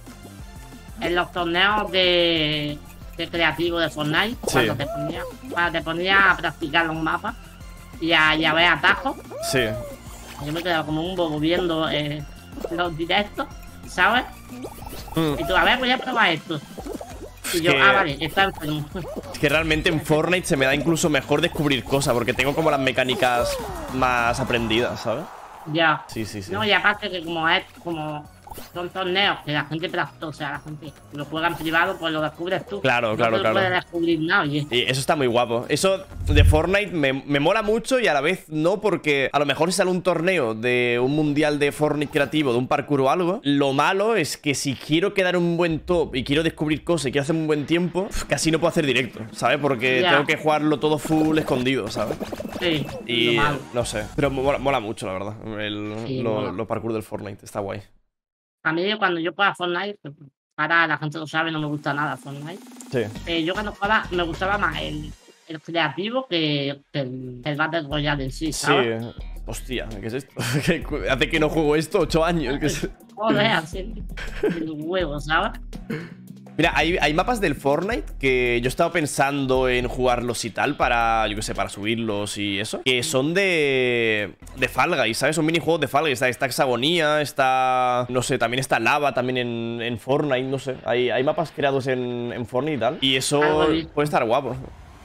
En los torneos de, de creativo de Fortnite, Sí. cuando te ponía, cuando te ponía a practicar los mapas y a, y a ver atajos, Sí. yo me quedaba como un bobo viendo eh, los directos, ¿sabes? Mm. Y tú, a ver, voy a probar esto. Y yo, que- ah, vale, está enfermo. Es que realmente en Fortnite se me da incluso mejor descubrir cosas, porque tengo como las mecánicas más aprendidas, ¿sabes? Ya. Sí, sí, sí. No, y aparte que como es como son torneos que la gente practica, o sea, la gente lo juega en privado, pues lo descubres tú. Claro, no claro, te lo claro. puede descubrir nadie. Y eso está muy guapo. Eso de Fortnite me, me mola mucho y a la vez no, porque a lo mejor si sale un torneo de un mundial de Fortnite creativo, de un parkour o algo, lo malo es que si quiero quedar un buen top y quiero descubrir cosas y quiero hacer un buen tiempo, pf, casi no puedo hacer directo, ¿sabes? Porque Ya. tengo que jugarlo todo full escondido, ¿sabes? Sí, Y lo malo. no sé. Pero mola, mola mucho, la verdad. El, Sí, lo, mola. lo parkour del Fortnite está guay. A mí cuando yo jugaba Fortnite, pues, ahora la gente lo sabe, no me gusta nada Fortnite. Sí. Eh, yo cuando jugaba me gustaba más el, el creativo que, que el, que el Battle Royale en sí, Sí. ¿sabes? Hostia, ¿qué es esto? Hace que no juego esto ocho años. ¿Qué es? Joder, así el huevo, ¿sabes? Mira, hay, hay mapas del Fortnite que yo estaba pensando en jugarlos y tal para, yo qué sé, para subirlos y eso. Que son de, de Fall Guys, ¿sabes? Son minijuegos de Fall Guys. Está, está Hexagonía, está, no sé, también está Lava también en, en Fortnite, no sé. Hay, hay mapas creados en, en Fortnite y tal. Y eso Algo he visto. puede estar guapo.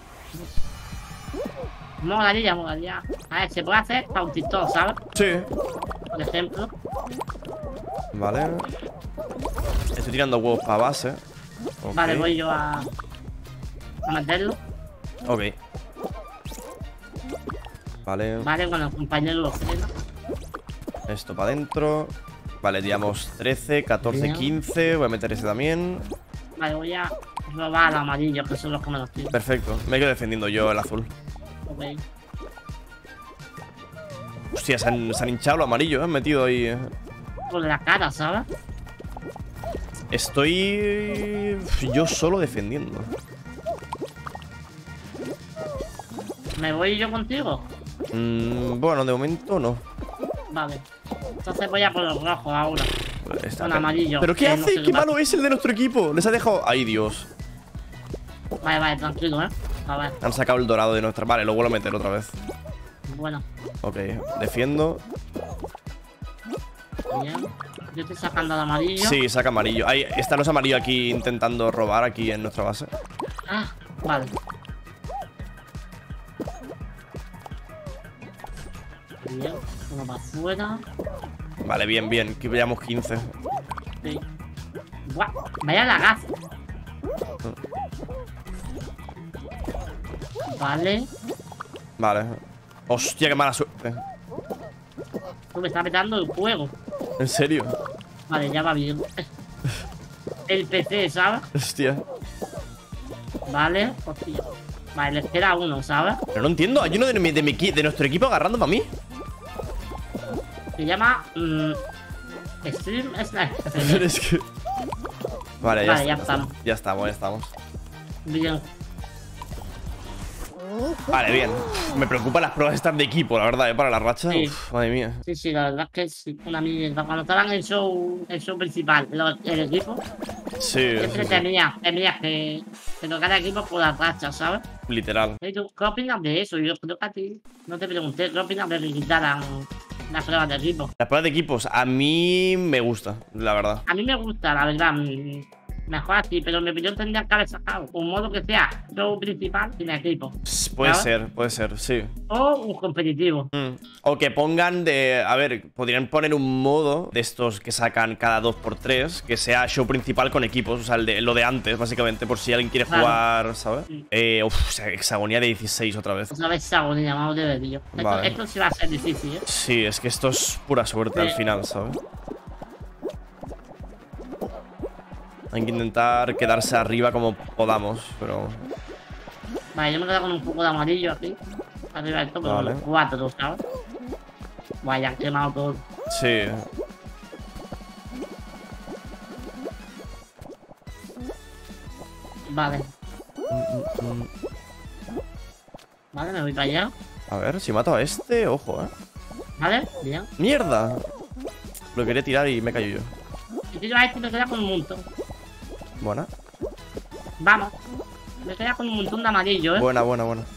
Molaría, molaría. A ver, se puede hacer para un TikTok, ¿sabes? Sí. Por ejemplo. Vale. Estoy tirando huevos para base. Ok. Vale, voy yo a, a meterlo. Ok. Vale. Vale, bueno, el compañero lo frena. Esto para adentro. Vale, tiramos trece, catorce, Bien. quince. Voy a meter ese también. Vale, voy a robar al amarillo, que son los que me los tiran. Perfecto. Me quedo defendiendo yo el azul. Ok. Hostia, se han, se han hinchado lo amarillo, ¿eh? Han metido ahí. eh. Por la cara, ¿sabes? Estoy yo solo defendiendo. ¿Me voy yo contigo? Mm, bueno, de momento no. Vale. Entonces voy a por los rojos ahora. Está Con acá. amarillo. ¿Pero qué que no hace? sé ¿Qué pasa. malo es el de nuestro equipo? Les ha dejado... ¡Ay, Dios! Vale, vale, tranquilo, ¿eh? A ver, Han sacado el dorado de nuestra... Vale, lo vuelvo a meter otra vez. bueno. Ok, defiendo. Bien. Yo estoy sacando al amarillo. Sí, saca amarillo. Ahí están los amarillos aquí intentando robar aquí en nuestra base. Ah, vale. Bien. Uno para afuera. Vale, bien, bien. Que veamos quince. Sí. Buah, vaya lagazo. Vale. Vale. Hostia, qué mala suerte. Tú me estás petando el juego. ¿En serio? Vale, ya va bien. El P C, ¿sabes? Hostia. Vale, hostia. Vale, les queda uno, ¿sabes? Pero no entiendo. Hay uno de, mi, de, mi, de nuestro equipo agarrándome a mí. Se llama... Mmm, Stream Sniper. Pero es que... Vale, ya, Vale, ya está. estamos. Ya estamos, ya estamos. Bien. Vale, bien. Me preocupan las pruebas estas de equipo, la verdad, ¿eh? Para la racha. Sí. Uf, madre mía. Sí, sí, la verdad es que es una mierda. Cuando estaban el show, el show principal, el, el equipo, Sí, siempre sí, sí. temía, temía que, que tocara equipo por las rachas, ¿sabes? Literal. ¿Y tú qué opinas de eso? Yo creo que a ti no te pregunté, ¿qué opinas de que quitaran las pruebas de equipo? Las pruebas de equipos, a mí me gusta, la verdad. A mí me gusta, la verdad, mm, mejor así, pero en mi opinión tendría que haber sacado un modo que sea show principal sin equipo. S- Puede ¿sabes? ser, puede ser, sí. O un competitivo. Mm. O que pongan de... A ver, podrían poner un modo de estos que sacan cada dos por tres que sea show principal con equipos. O sea, el de, lo de antes, básicamente, por si alguien quiere Claro. jugar, ¿sabes? Sí. Eh, uf, o sea, hexagonía de dieciséis otra vez. Otra vez agonía, vamos de vídeo. Esto, Vale. esto sí va a ser difícil, ¿eh? Sí, es que esto es pura suerte al Sí. final, ¿sabes? Hay que intentar quedarse arriba como podamos, pero... Vale, yo me quedo con un poco de amarillo aquí. Arriba del top, pero Vale. los cuatro, ¿sabes? Vaya, han quemado todo. Sí. Vale. Vale, me voy para allá. A ver, si mato a este, ojo, ¿eh? Vale, bien. ¡Mierda! Lo quería tirar y me cayó yo. Y tiro a este y me queda con un montón. Buena. Vamos. Me queda con un montón de amarillo, ¿eh? Buena, buena, buena.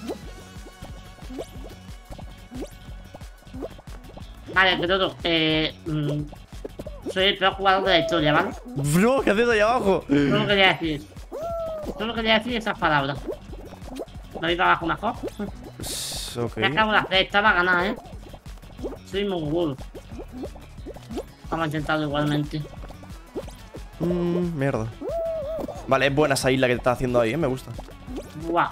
Vale, que todo. Eh, mm, soy el peor jugador de la historia, ¿vale? Bro, ¿qué haces ahí abajo? Solo quería decir. Solo quería decir esas palabras. Me voy para abajo mejor. Pues, ok. Me acabo de hacer, estaba ganada, ¿eh? Soy mongol. Vamos a intentarlo igualmente. Mm, mierda. Vale, es buena esa isla que te está haciendo ahí, ¿eh? Me gusta. Buah.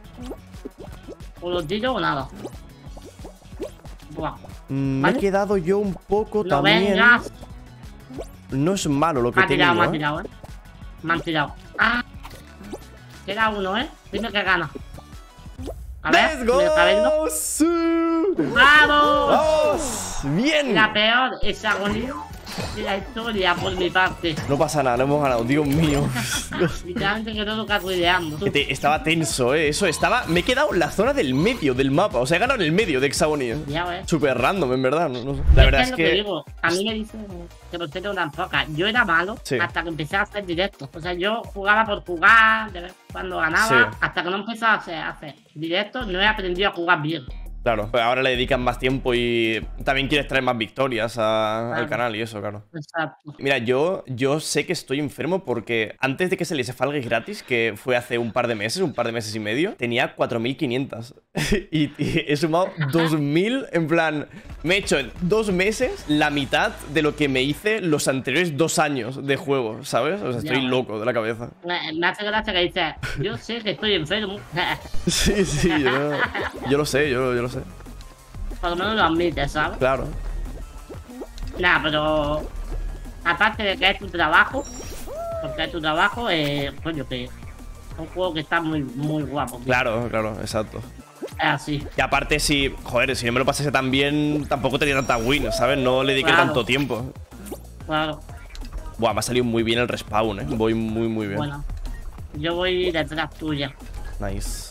O lo tiro o nada. Buah. Mm, ¿Vale? Me he quedado yo un poco No también. vengas. No es malo lo que Me ha he tirado, me ha tenido, ¿eh? tirado, ¿eh? Me han tirado. ¡Ah! Queda uno, ¿eh? Dime que gana. A ver, ¡Let's dime que verlo. go! ¡Sí! ¡Vamos! ¡Vamos! ¡Bien! La peor esa agonía de la historia por mi parte. No pasa nada, no hemos ganado, Dios mío. Literalmente que todo carrileando. Que te- estaba tenso, eh. Eso estaba. Me he quedado en la zona del medio del mapa. O sea, he ganado en el medio de Hexagonía. Ya ves. Súper random, en verdad. No, no sé. La verdad es lo que. digo, a mí me dicen que por ser una poca. Yo era malo Sí. hasta que empecé a hacer directos. O sea, yo jugaba por jugar, de vez en cuando ganaba, Sí. hasta que no empecé a hacer, a hacer directos, no he aprendido a jugar bien. Claro, pero ahora le dedican más tiempo y también quieres traer más victorias a- al Claro. canal y eso, claro. Exacto. Mira, yo, yo sé que estoy enfermo porque antes de que saliese Fall Guys gratis, que fue hace un par de meses, un par de meses y medio, tenía cuatro mil quinientas. y, y he sumado dos mil, en plan, me he hecho en dos meses la mitad de lo que me hice los anteriores dos años de juego, ¿sabes? O sea, estoy Ya. loco de la cabeza. Me, me hace gracia que dices, yo sé que estoy enfermo. Sí, sí, yo, yo lo sé, yo, yo lo sé. Por lo menos lo admites, ¿sabes? Claro. Nada, pero aparte de que es tu trabajo, porque es tu trabajo, eh, coño, que es un juego que está muy, muy guapo. tío. Claro, claro, exacto. Es así. Y aparte, si, joder, si no me lo pasase tan bien, tampoco tenía tanta win, ¿sabes? No le dediqué Claro. tanto tiempo. Claro. Buah, me ha salido muy bien el respawn, ¿eh? Voy muy, muy bien. Bueno, yo voy detrás tuya. Nice.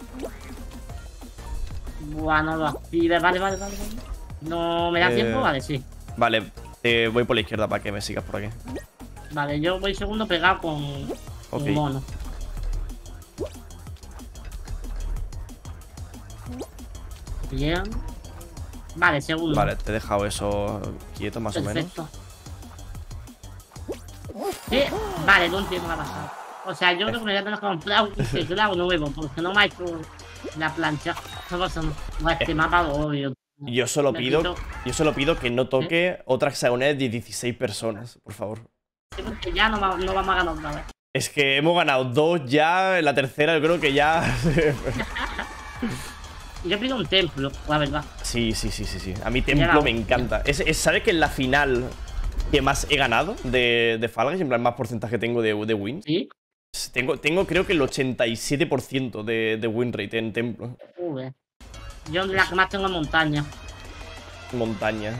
Buah, no lo actives. Vale, vale, vale, vale. No me da Eh, tiempo, vale, sí. Vale, eh, voy por la izquierda para que me sigas por aquí. Vale, yo voy segundo pegado con Ok. un mono. Bien. Vale, segundo. Vale, te he dejado eso quieto más o menos. Perfecto. Sí, vale, no entiendo qué ha pasado. O sea, yo creo que me voy a tener que comprar un teclado nuevo, porque no me ha hecho la plancha. No pasa nada. Este mapa lo odio. Yo solo Me pido, quito- yo solo pido que no toque otra hexagonal de dieciséis personas, por favor. Sí, porque ya no, va- no vamos a ganar otra vez. Es que hemos ganado dos ya, en la tercera yo creo que ya... Yo pido un templo, la verdad. Sí, sí, sí, sí, sí. A mí Templo me encanta. Es, es- ¿Sabes que en la final que más he ganado de, de Fall Guys, en plan más porcentaje tengo de, de wins? ¿Sí? Tengo, tengo creo que el ochenta y siete por ciento de, de win rate en Templo. Joder. Yo la que más tengo es montaña. Montaña.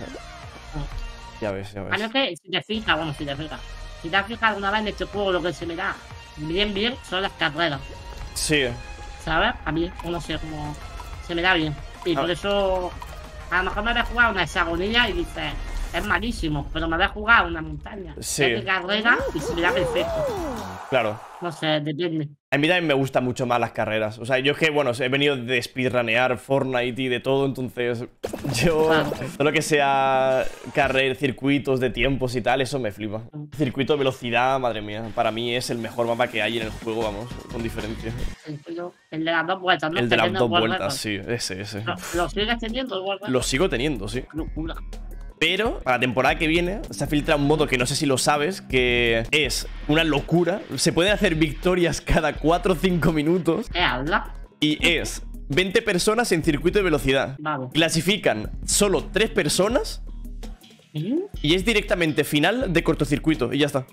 Ya ves, ya A mí ves. es que, si te fijas, bueno, si te fijas. Si te has fijado alguna vez en este juego, lo que se me da bien, bien, son las carreras. Sí. ¿Sabes? A mí, no sé cómo se me da bien. Y Ah. por eso, a lo mejor me voy a jugar una hexagonilla y dices, es malísimo, pero me voy a jugar una montaña. Sí. Es de carrera y se me da perfecto. Claro. No sé, depende. A mí también me gustan mucho más las carreras. O sea, yo es que, bueno, he venido de speedrunear Fortnite y de todo, entonces yo Claro. todo lo que sea carreras, circuitos de tiempos y tal, eso me flipa. Circuito de velocidad, madre mía, para mí es el mejor mapa que hay en el juego, vamos, con diferencia. El, el de las dos vueltas, ¿no? El de Que las tiene dos World vueltas, Record. sí, ese, ese. Lo, lo sigues teniendo el World Record? Lo sigo teniendo, sí. Locura. Pero para la temporada que viene se ha filtrado un modo que no sé si lo sabes, que es una locura. Se pueden hacer victorias cada cuatro o cinco minutos ¿Qué habla? y es veinte personas en circuito de velocidad. Vale. Clasifican solo tres personas ¿Mm? y es directamente final de cortocircuito y ya está.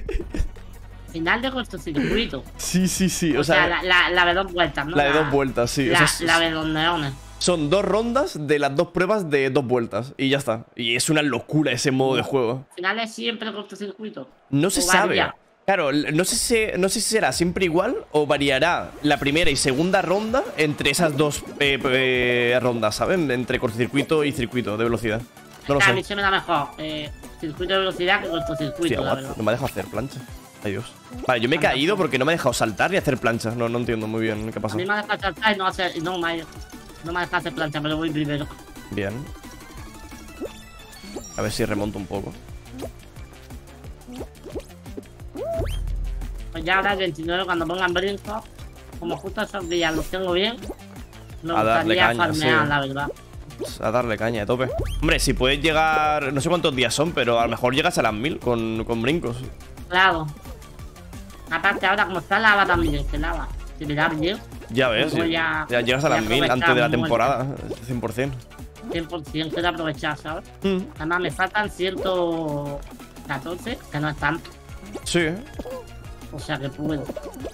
Final de cortocircuito. Sí, sí, sí. O, O sea, sea, la, la, la de dos vueltas, ¿no? la de dos vueltas, sí. La, O sea, la de los neones. son dos rondas de las dos pruebas de dos vueltas y ya está. Y es una locura ese modo de juego. Final es siempre cortocircuito. No se O sabe. varía. Claro, no sé, si, no sé si será siempre igual o variará la primera y segunda ronda entre esas dos eh, eh, rondas, ¿saben? Entre cortocircuito y circuito de velocidad. No lo A sé. mí se me da mejor eh, circuito de velocidad que cortocircuito, Hostia, la what? verdad. No me ha dejado hacer plancha. Adiós. Vale, yo me he Anda, caído pues. porque no me ha dejado saltar ni hacer planchas. No, no entiendo muy bien qué A pasa. mí me ha dejado saltar y no, hacer, y no, me, ha- no me ha dejado hacer plancha, pero voy primero. Bien. A ver si remonto un poco. Pues ya ahora el veintinueve, cuando pongan brincos, como justo esos días los tengo bien, me A darle gustaría caña, farmear, sí. la verdad. A darle caña de tope. Hombre, si puedes llegar... No sé cuántos días son, pero a lo mejor llegas a las mil con, con brincos. Claro. Aparte, ahora como está lava también, que lava. Si me da bien, Ya ves, Voy sí. a- ya llegas a voy a las mil aprovechar antes de la mucho. temporada, cien por cien. cien por ciento quiero aprovechar, ¿sabes? Mm, Además, me faltan ciento catorce, que no es tanto. sí, O sea que puedo.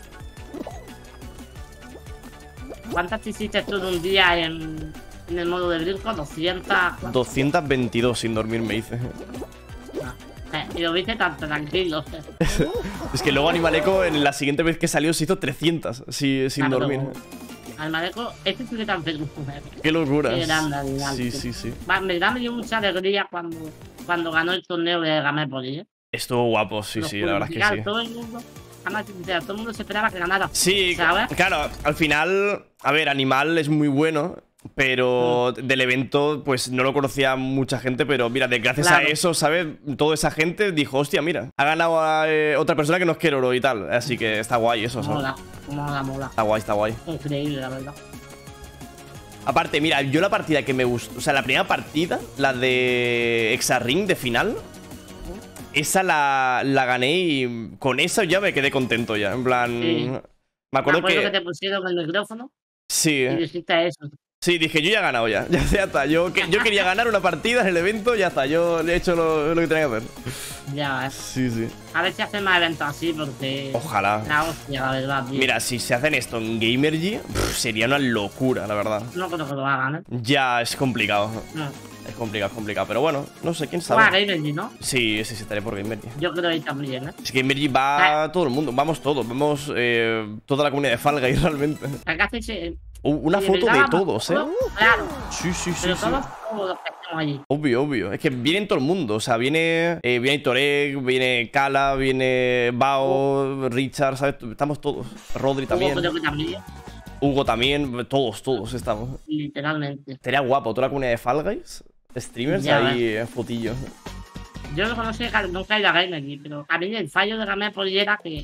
¿Cuántas te hiciste tú en un día en, en el modo de brinco? doscientos. doscientos veintidós sin dormir me hice. Eh, y lo viste tan tranquilo. Es que luego Animaleco en la siguiente vez que salió se hizo trescientas sí, sin Ah, pero dormir. Al Mareco, este sí que tan feliz. Qué locura. Qué grande, grande. Sí, sí, sí. Va, me da me dio mucha alegría cuando, cuando ganó el torneo de Gamepolis. ¿eh? Estuvo guapo, sí, Lo sí, la verdad es que publicaron, sí. Todo el mundo, además, sincero, todo el mundo se esperaba que ganara. Sí, ¿sabes? claro, al final, a ver, Animal es muy bueno, pero Mm. del evento, pues no lo conocía mucha gente, pero mira, de- gracias Claro. a eso, ¿sabes? Toda esa gente dijo, hostia, mira, ha ganado a eh, otra persona que no es Keroro y tal. Así que está guay eso, ¿sabes? Mola, mola, mola. Está guay, está guay. Increíble, la verdad. Aparte, mira, yo la partida que me gustó, o sea, la primera partida, la de Exaring de final, esa la, la gané y con esa ya me quedé contento ya. En plan, Sí. me Me acuerdo acuerdo que... que... te pusieron el micrófono Sí, y dijiste eso. sí, dije, yo ya he ganado ya, ya, ya está. Yo, que- yo quería ganar una partida en el evento, ya está, yo he hecho lo, lo que tenía que hacer. Ya ves. Sí, sí. A ver si hacen más eventos así, porque. Ojalá. La hostia, la verdad, tío. Mira, si se hacen esto en Gamergy, pff, sería una locura, la verdad. No creo que lo hagan, ¿eh? Ya es complicado. No. Es complicado, es complicado. Pero bueno, no sé, quién Juega sabe. Gamergy, ¿no? Sí, sí, sí, estaré por Gamergy. Yo creo que también, ¿eh? Es que Gamergy va todo el mundo, vamos todos, vamos eh, toda la comunidad de Fall Guys realmente. Acá se. se- Uh, Una si foto verdad de vamos todos, ¿eh? todos, Claro, Sí, sí, sí, pero sí. todos, todos los que estamos allí. Obvio, obvio. Es que viene todo el mundo. O sea, viene, eh, viene Torek, viene Kala, viene Bao, Richard, ¿sabes? Estamos todos. Rodri también. Hugo creo que también, Hugo también. Todos, todos estamos. literalmente. Sería guapo. Toda la comunidad de Fall Guys. Streamers Ya ahí, eh, fotillos. Yo no conozco, nunca he ido a Gamergy, pero a mí el fallo de Gamergy era que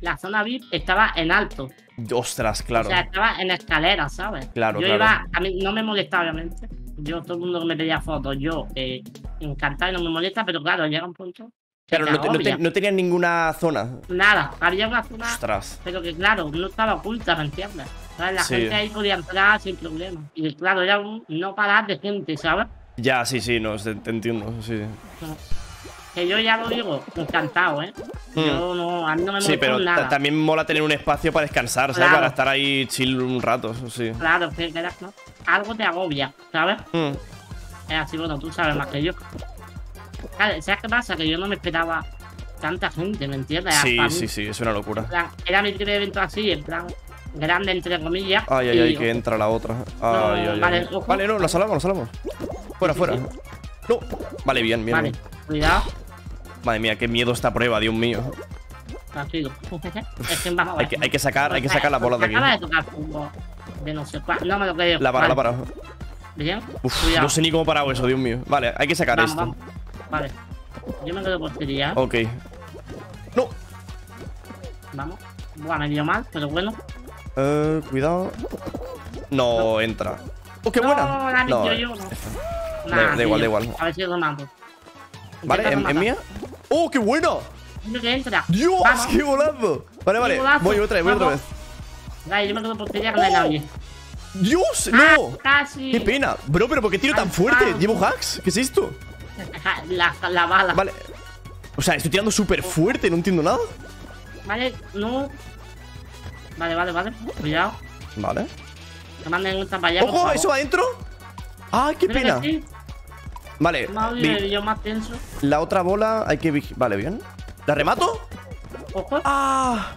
la zona V I P estaba en alto. Ostras, claro. O sea, estaba en escalera, ¿sabes? Claro, yo claro. iba, a mí no me molesta, obviamente. Yo, todo el mundo que me pedía fotos, yo eh, encantado y no me molesta, pero claro, llega un punto. Claro, no, te, no, te, no tenían ninguna zona. Nada, había una zona. Ostras. Pero que claro, no estaba oculta, ¿me entiendes? ¿Sabes? La Sí. gente ahí podía entrar sin problema. Y claro, era un no parar de gente, ¿sabes? Ya, sí, sí, no, te, te entiendo, sí. Que yo ya lo digo, encantado, ¿eh? Mm. Yo no, a mí no me molesta Sí, pero nada. también mola tener un espacio para descansar, ¿sabes? Claro. Para estar ahí chill un rato, sí. Claro, que quedas, ¿no? Algo te agobia, ¿sabes? Mm. Es así, bueno, tú sabes más que yo. Claro, ¿sabes qué pasa? Que yo no me esperaba tanta gente, ¿me entiendes? Sí, Hasta sí, mí, sí, es una locura. en plan, era mi primer evento así, en plan, grande entre comillas. Ay, ay, y- ay, que entra la otra. Ay, No, ay, ay. vale, ojo. Vale, no, la salvamos, la salvamos. Fuera, Sí, fuera. sí. No. Vale, bien, bien, Vale, bien. cuidado, Madre mía, qué miedo esta prueba, Dios mío. tranquilo. Es que vamos a ver. Hay que, hay que sacar, hay que sacar las bolas de aquí. Acaba de tocar fútbol de no sé cuál. No me lo creo. La para, la Vale. para. Bien. Uf, Cuidado. no sé ni cómo he parado eso, Dios mío. Vale, hay que sacar Vamos, esto. vamos. Vale. Yo me quedo portería. ¿eh? Ok. No. Vamos. Buah, me dio mal, pero bueno. Eh, cuidado. No, entra. ¡Oh, qué buena! No, la No, metió yo, no. da- Nah, da igual, tío. da igual. A ver si lo mato. Vale, Intenta ¿en, en rematar. mía? ¡Oh, qué buena! Dime que entra. ¡Dios, Vamos. qué golazo! Vale, vale, golazo. voy otra vez, voy otra Vamos. vez. Dale, yo me quedo portería que no hay Oh. nadie. ¡Dios, Ah, no! casi. ¡Qué pena! Bro, pero ¿por qué tiro tan Ay, fuerte? vamos. ¿Llevo hacks? ¿Qué es esto? La, la bala. Vale. O sea, estoy tirando súper fuerte, no entiendo nada. Vale, no. Vale, vale, vale. Cuidado. Vale. Que manden esta para allá. por ¡Ojo! favor. ¿Eso va adentro? ¡Ay, qué Mira que pena! sí. Vale, Más vi- audio, yo más tenso. la otra bola hay que vigilar. Vale, bien. ¿La remato? Ojo. ¡Ah!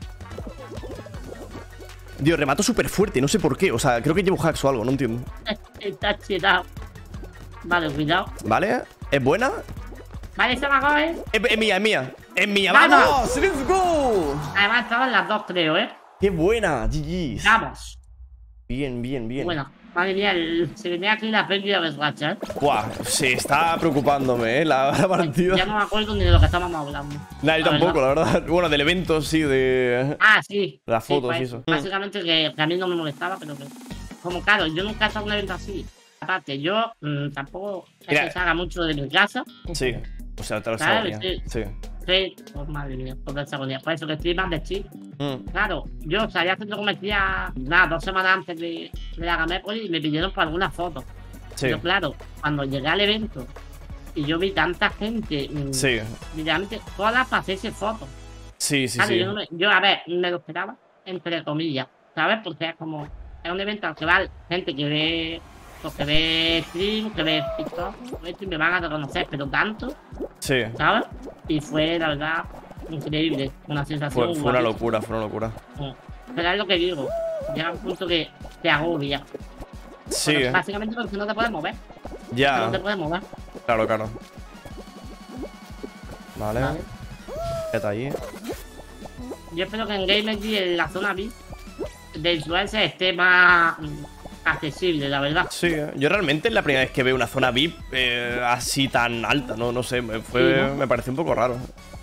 Dios, remato súper fuerte, no sé por qué. O sea, creo que llevo hacks o algo, no entiendo. Está chetado. Vale, cuidado. ¿Vale? ¿Es buena? Vale, se me acaba, ¿eh? Es, es mía, es mía. ¡Es mía! ¡Vamos! ¡Vamos! ¡Let's go! Además estaban las dos, creo, ¿eh? ¡Qué buena! G G's. Vamos. Bien, bien, bien. Bueno, madre mía, el- se venía aquí la pérdida de racha, ¿eh? Buah, se está preocupándome, ¿eh? La, la partida. Ya no me acuerdo ni de lo que estábamos hablando. Nah, yo La tampoco, verdad. la verdad. Bueno, del evento sí, de. Ah, sí. Las Sí, fotos pues, y eso. Básicamente que, que a mí no me molestaba, pero que. Como claro, yo nunca he estado en un evento así. Aparte, yo mm, tampoco es Mira. que salga mucho de mi casa. Sí. O sea, te lo ¿Sabes? sabía. Sí. Sí. Sí, pues madre mía, por esa agonía. Por eso que estoy más de chill. Mm. Claro, yo salía haciendo como decía, nada, dos semanas antes de, de la Gamépolis y me pidieron por algunas fotos. Sí. Pero claro, cuando llegué al evento y yo vi tanta gente, mm, Sí. literalmente todas para hacerse fotos. Sí, sí, Claro, sí. yo, no me- yo, a ver, me lo esperaba, entre comillas, ¿sabes? Porque es como, es un evento al que va gente que ve, pues que ve stream, que ve TikTok, esto y me van a reconocer, pero tanto, Sí. ¿sabes? Y fue, la verdad, increíble, una sensación Fue, fue una guapísima. locura, fue una locura. Pero es lo que digo, llega un punto que te agobia. Sí, Pero básicamente porque no te puedes mover. ya. No te puedes mover. Claro, claro. Vale. ¿Vale? Quédate ahí. Yo espero que en Game Energy, en la zona V I P de influencer, esté más mm, accesible, la verdad. Sí, yo realmente es la primera vez que veo una zona V I P eh, así tan alta, no, no sé, me, fue, Sí, ¿no? me pareció un poco raro.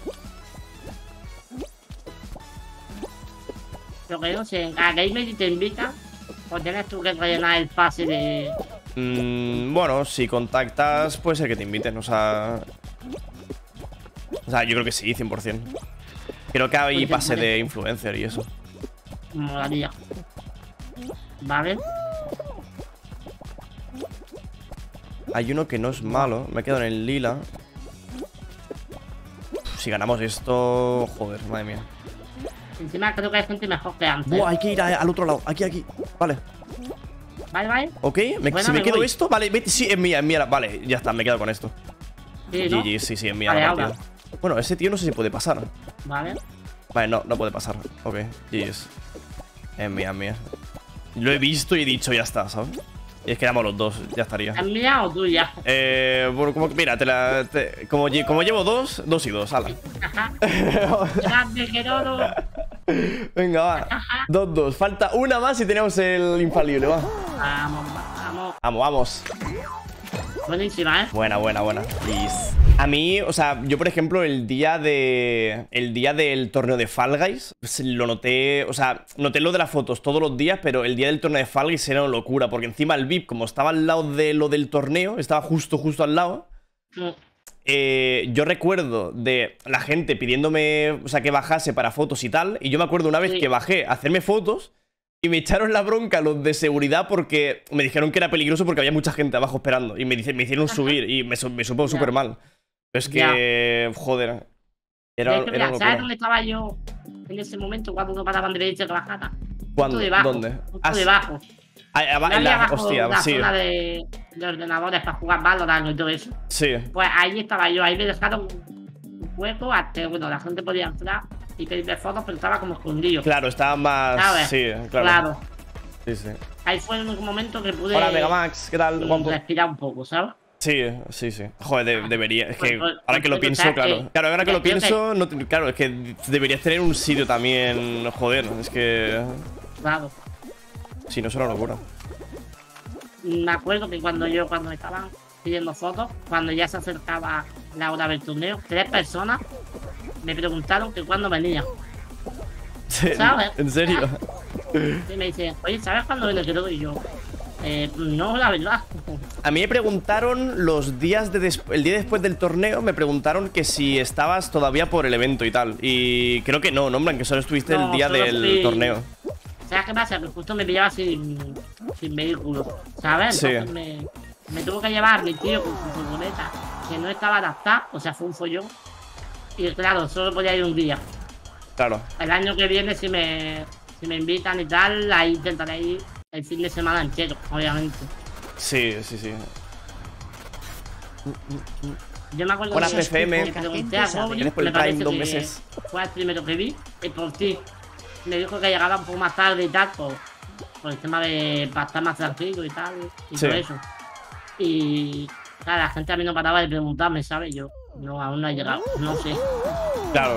Lo que no sé, a Game Energy te invitan o tienes tú que rellenar el pase de. Mm, bueno, si contactas, puede ser que te inviten, o sea. O sea, yo creo que sí, cien por cien. Creo que hay Pues ya, pase vale. de influencer y eso. Molaría. Vale. Hay uno que no es malo, me quedo en el lila. Uf, si ganamos esto, joder, madre mía. Encima creo que hay gente mejor que antes. Buah, hay que ir a- al otro lado, aquí, aquí. Vale. Vale, vale. Ok, me- Bueno, si me, me quedo voy. esto, vale, vete, sí, es mía, es mía. Vale, ya está, me quedo con esto. Sí, ¿no? G G, sí, sí, es mía Vale, la ahora. partida. Bueno, ese tío no sé si puede pasar. Vale. Vale, no, no puede pasar. Ok, G G's. Es mía, es mía. Lo he visto y he dicho, ya está, ¿sabes? Y es que éramos los dos, ya estaría. ¿Es mía o tuya? Eh, bueno, como que, mira, te la, te- como, lle- como llevo dos, dos y dos, ala. Ajá. Grande, Gerolo. Venga, va. Dos, dos. Falta una más y tenemos el infalible, va. Vamos, vamos. Vamos, vamos. Buenísima, ¿eh? Buena, buena, buena. Listo. A mí, o sea, yo por ejemplo, el día de. El día del torneo de Fall Guys, pues, lo noté. O sea, noté lo de las fotos todos los días, pero el día del torneo de Fall Guys era una locura. Porque encima el V I P, como estaba al lado de lo del torneo, estaba justo, justo al lado. Eh, yo recuerdo de la gente pidiéndome, o sea, que bajase para fotos y tal. Y yo me acuerdo una vez sí. que bajé a hacerme fotos. Y me echaron la bronca los de seguridad porque me dijeron que era peligroso porque había mucha gente abajo esperando. Y me, dice, me hicieron subir y me, me supo súper mal. Pero es que, ya. joder. Era, hecho, era mira, ¿sabes dónde estaba yo en ese momento cuando no paraban de derecha que bajara? ¿Cuándo? Debajo, ¿Dónde? Ah, debajo. Ah, no en la, abajo hostia, una sí. zona de, de ordenadores para jugar Valorant y todo eso. Sí. Pues ahí estaba yo, ahí me dejaron un hueco hasta, bueno, la gente podía entrar y pedirme fotos, pero estaba como escondido. Claro, estaba más... ¿sabes? Sí, claro. Claro. Sí, sí. Ahí fue el único momento que pude... Hola, Megamax, ¿qué tal? Mm, respirar un poco, ¿sabes? Sí, sí, sí. Joder, de, debería. Es que pues, pues, ahora que lo pues, pienso, claro. que, Claro, ahora que lo pienso, que... no te, claro, es que deberías tener un sitio también. Joder, es que. Claro. Sí, no es una locura. Me acuerdo que cuando yo, cuando estaban pidiendo fotos, cuando ya se acercaba la hora del torneo, tres personas me preguntaron que cuándo venía. ¿Sabes? ¿En serio? Y me dicen, oye, ¿sabes cuándo viene el Y yo, eh, no, la verdad. A mí me preguntaron los días de el día después del torneo, me preguntaron que si estabas todavía por el evento y tal. Y creo que no, nombran que solo estuviste no, el día del fui... torneo. ¿Sabes qué pasa? Que justo me pillaba sin, sin vehículo, ¿sabes? Entonces sí. me, me tuvo que llevar mi tío con su furgoneta, que no estaba adaptada, o sea, fue un follón. Y claro, solo podía ir un día. Claro. El año que viene, si me, si me invitan y tal, ahí intentaré ir el fin de semana entero, obviamente. Sí, sí, sí. Yo me acuerdo Buenas que P F M. le pregunté a Goblin, por el me parece Prime dos que meses. fue el primero que vi, y por ti. Me dijo que llegaba un poco más tarde y tal, por, por el tema de para estar más tranquilo y tal, y sí. todo eso. Y claro, la gente a mí no paraba de preguntarme, ¿sabes? Yo, no, aún no ha llegado, no sé. Claro.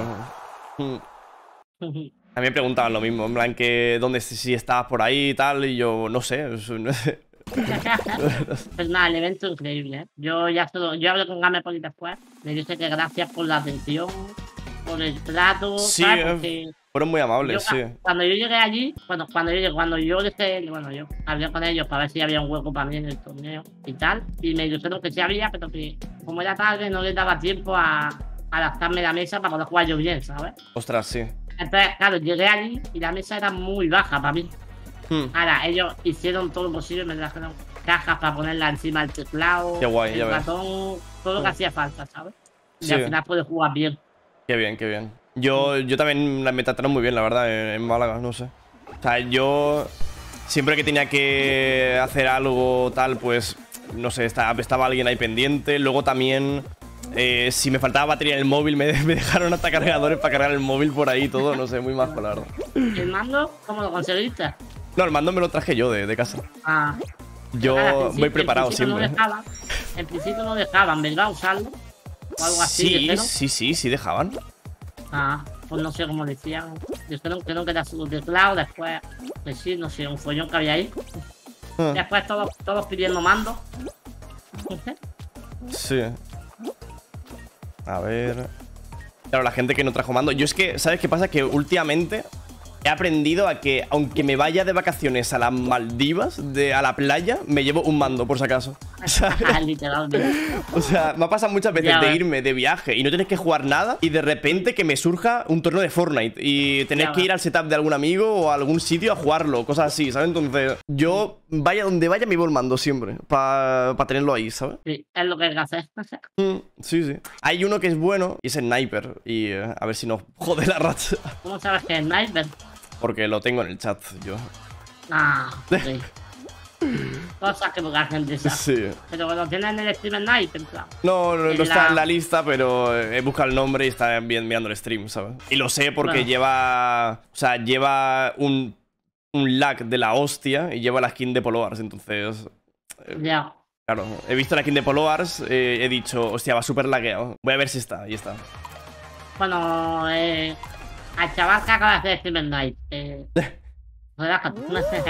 A mí me preguntaban lo mismo, en plan que dónde si estabas por ahí y tal, y yo no sé. No sé. Pues nada, el evento increíble, ¿eh? Yo ya solo, yo hablé con Gamepoli después, me dice que gracias por la atención, por el trato, sí, ¿sabes? Porque fueron muy amables, yo, sí. Cuando yo llegué allí, bueno, cuando yo llegué, cuando yo dejé, bueno, yo hablé con ellos para ver si había un hueco para mí en el torneo y tal, y me dijeron que sí había, pero que como era tarde no les daba tiempo a, a adaptarme la mesa para poder jugar yo bien, ¿sabes? Ostras, sí. Entonces, claro, llegué allí y la mesa era muy baja para mí. Hmm. Ahora, ellos hicieron todo lo posible, me trajeron cajas para ponerla encima del teclado, qué guay, el ratón, todo lo que hacía falta, ¿sabes? Y sí. al final pude jugar bien. Qué bien, qué bien. Yo, yo también me trataron muy bien, la verdad, en, en Málaga, no sé. O sea, yo siempre que tenía que hacer algo tal, pues, no sé, estaba, estaba alguien ahí pendiente. Luego también, eh, si me faltaba batería en el móvil, me, me dejaron hasta cargadores para cargar el móvil por ahí todo, no sé, muy majo, la verdad. ¿Y el mando? ¿Cómo lo conseguiste? No, el mando me lo traje yo de, de casa. Ah. Yo ahora, voy preparado siempre. No dejaban, en principio no dejaban, ¿verdad? Usarlo. O algo así. Sí, ¿no? sí, sí, sí dejaban. Ah, pues no sé cómo decían. Dijeron que no queda su teclado, después, pues sí, no sé, un follón que había ahí. Ah. Después todos, todos pidiendo mando. Sí. A ver. Claro, la gente que no trajo mando. Yo es que, ¿sabes qué pasa? Que últimamente he aprendido a que, aunque me vaya de vacaciones a las Maldivas, de, a la playa, me llevo un mando, por si acaso. Literalmente. O sea, me ha pasado muchas veces ya, de irme de viaje y no tener que jugar nada y de repente que me surja un torneo de Fortnite y tener ya, que ir al setup de algún amigo o a algún sitio a jugarlo, cosas así, ¿sabes? Entonces, yo, vaya donde vaya, me llevo el mando siempre, para pa tenerlo ahí, ¿sabes? Sí, es lo que hay que hacer. Mm, sí, sí. Hay uno que es bueno y es Sniper y uh, a ver si nos jode la racha. ¿Cómo sabes que es Sniper? Porque lo tengo en el chat, yo. Ah, sí. Cosas que poca gente sabe. Sí. Pero lo tienes en el stream Sniper, en plan. No, no, no está la... en la lista, pero he buscado el nombre y está bien mirando el stream, ¿sabes? Y lo sé porque bueno. lleva... O sea, lleva un, un lag de la hostia y lleva la skin de Polo Ars, entonces... Ya. Yeah. Claro, he visto la skin de Polo Ars, eh, he dicho, hostia, va súper lagueado. Voy a ver si está, ahí está. Bueno, eh... al chaval que acaba de hacer Steven Knight. Eh, relájate.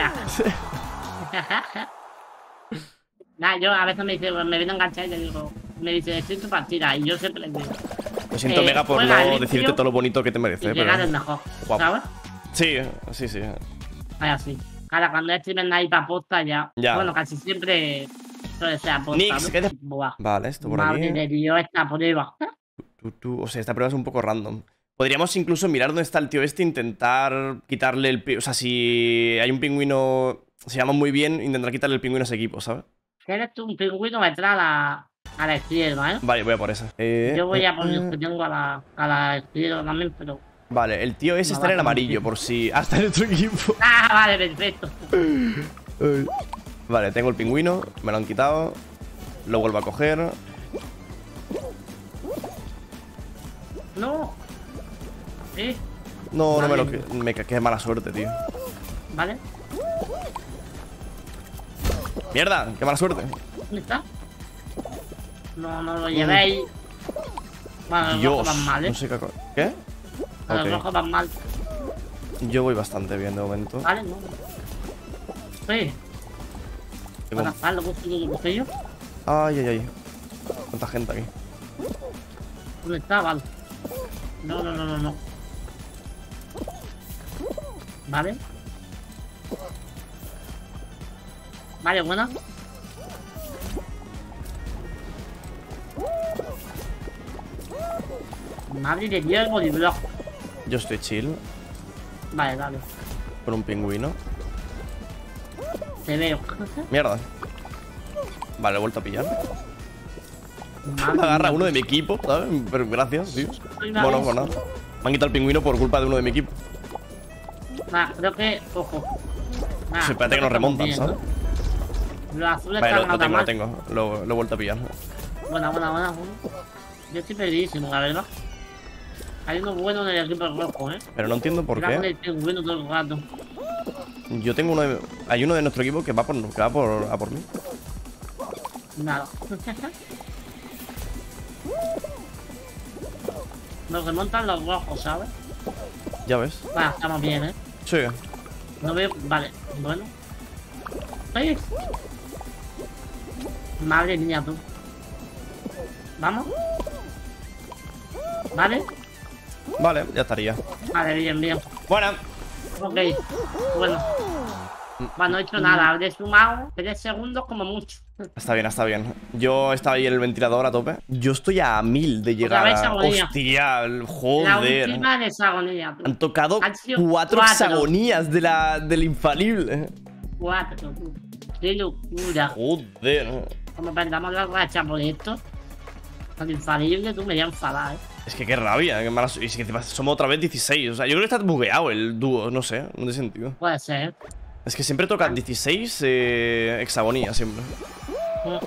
Nah, yo a veces me dice, me viene a enganchar y le digo, me dice, estoy en tu partida. Y yo siempre le digo. Lo siento, eh, Mega, por juega no limpio decirte todo lo bonito que te merece. Y Pero... llegar es mejor, Guapo. ¿sabes? Sí, sí, sí. Vaya, sí. Ahora, cuando es streamer ahí para posta ya. Ya. Bueno, casi siempre suele ser aposta. Nix, ¿no? ¿qué te... Buah. Vale, esto por Madre aquí. de Dios, esta prueba. Tú, tú, o sea, esta prueba es un poco random. Podríamos incluso mirar dónde está el tío este e intentar quitarle el... pi- O sea, si hay un pingüino... Se llama muy bien, intentar quitarle el pingüino a ese equipo, ¿sabes? Tienes tú un pingüino detrás a la, a la izquierda, ¿eh? Vale, voy a por esa. Eh, Yo voy eh, a por los eh. que tengo a la, a la izquierda también, pero... Vale, el tío ese No, está en el va, amarillo, sí. por si... Ah, está en otro equipo. Ah, vale, perfecto. Ay. Vale, tengo el pingüino, me lo han quitado. Lo vuelvo a coger. No. Sí, No, no me lo... Vale. que- Me ca- qué mala suerte, tío. vale. Mierda, qué mala suerte. ¿Dónde está? No, no lo llevéis. Bueno, los Dios, rojos van mal, ¿eh? no sé qué... co- ¿Qué? Los Ok. rojos van mal. Yo voy bastante bien de momento. Vale, no. Sí. Tengo- Para estar, lo consigo yo, cuchillo. Ay, ay, ay. Cuánta gente aquí. ¿Dónde está? Vale. No, no, no, no, no. Vale. Vale, buena. Madre de Dios, el bodyblock. Yo estoy chill Vale, dale. con un pingüino. Te veo. Mierda. Vale, lo he vuelto a pillar. Madre Me agarra mía. uno de mi equipo, ¿sabes? Pero gracias, tío. Ay, vale. Bueno, pues nada. Me han quitado el pingüino por culpa de uno de mi equipo. Nah, creo que. Ojo. Nah, Sí, espérate creo que nos estamos remontan, bien, ¿sabes? ¿no? Los azules Vale, lo, están lo tengo, mal. lo tengo. Lo, lo he vuelto a pillar. Buena, buena, buena, buena. Yo estoy perdidísimo, la verdad. Hay uno bueno en el equipo rojo, ¿eh? Pero no entiendo por Va con qué. el pingüino todo el rato. Yo tengo uno de... Hay uno de nuestro equipo que va por, que va por, a por mí. Nada. Nos remontan los rojos, ¿sabes? Ya ves. Bueno, estamos bien, ¿eh? Sí. No veo... Vale, bueno. ¡Sí! Madre mía, tú. ¿Vamos? ¿Vale? Vale, ya estaría. Vale, bien, bien. Bueno. Ok. Bueno. Bueno, no he hecho nada. Habré sumado tres segundos como mucho. Está bien, está bien. Yo estaba ahí en el ventilador a tope. Yo estoy a mil de llegar vez a... agonía. Hostia, el- La joder. última de esa agonía, tú. Han tocado Han sido cuatro cuatro. hexagonías de la, del infalible. Cuatro, tú. Qué locura. Joder. Como perdamos la racha por esto. Con infalible, tú me voy a enfadar, ¿eh? Es que qué rabia, qué mala su- Y es que encima somos otra vez dieciséis. O sea, yo creo que está bugueado el dúo, no sé, no tiene sentido. Puede ser. Es que siempre tocan dieciséis eh, hexagonías, siempre. Mm.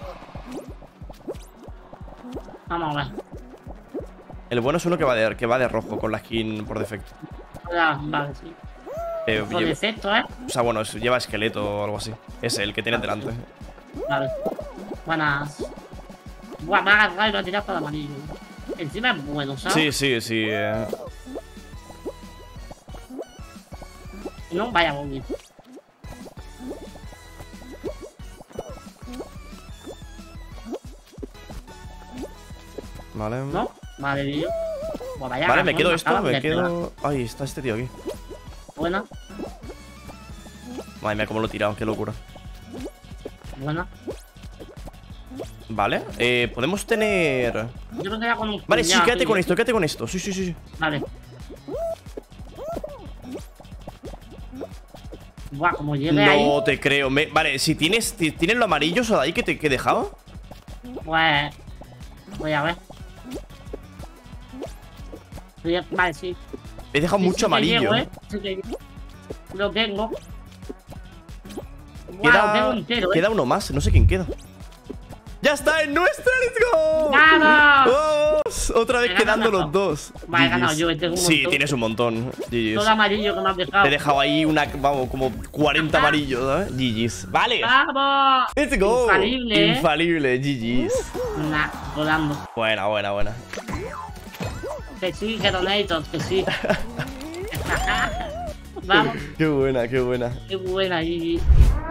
Vamos a ver. El bueno es uno que va de, que va de rojo con la skin por defecto. Ya, vale, sí. Eh, Por lleva- defecto, ¿eh? o sea, bueno, es- lleva esqueleto o algo así. Es el que tienes delante. Vale. Buenas. Buah, me ha agarrado y lo ha tirado para el amarillo. Encima es bueno, ¿sabes? Sí, sí, sí. eh. No, vaya muy bien. Vale. ¿No? Vale, tío. Buah, vaya Vale, me agarrón, quedo me esto, acaba me de pegar. quedo... Ay, está este tío aquí. Buena, Madre mía, cómo lo he tirado, qué locura. buena. Vale, eh, podemos tener... Yo me quedo con un. Vale, sí, puñado quédate aquí, con ¿eh? esto, quédate con esto. Sí, sí, sí, sí. Vale. Buah, como llegue ahí. No te creo. Me- Vale, si tienes, si tienes lo amarillo, eso de ahí que te que he dejado. Pues. Voy a ver. Voy a- Vale, sí. He dejado Sí, mucho sí que amarillo. llego, ¿eh? Sí que llego. Lo tengo. Guau, Queda, lo tengo entero, ¿eh? queda uno más, no sé quién queda. ¡Ya está! ¡En nuestra! ¡Let's go! ¡Vamos! ¡Vamos! Otra vez He quedando ganado. los dos. Vale, he G Gs. ganado yo, tengo un Sí, montón. tienes un montón. G Gs. Todo amarillo que me has dejado. Te he dejado ahí una, vamos, como cuarenta amarillos, ¿sabes? G Gs. Vale. ¡Vamos! Let's go. Infalible, ¿eh? Infalible, G Gs. Nah, volando. Buena, buena, buena. Que sí, que donator, que sí. Vamos, Qué buena, qué buena. qué buena, Gigi.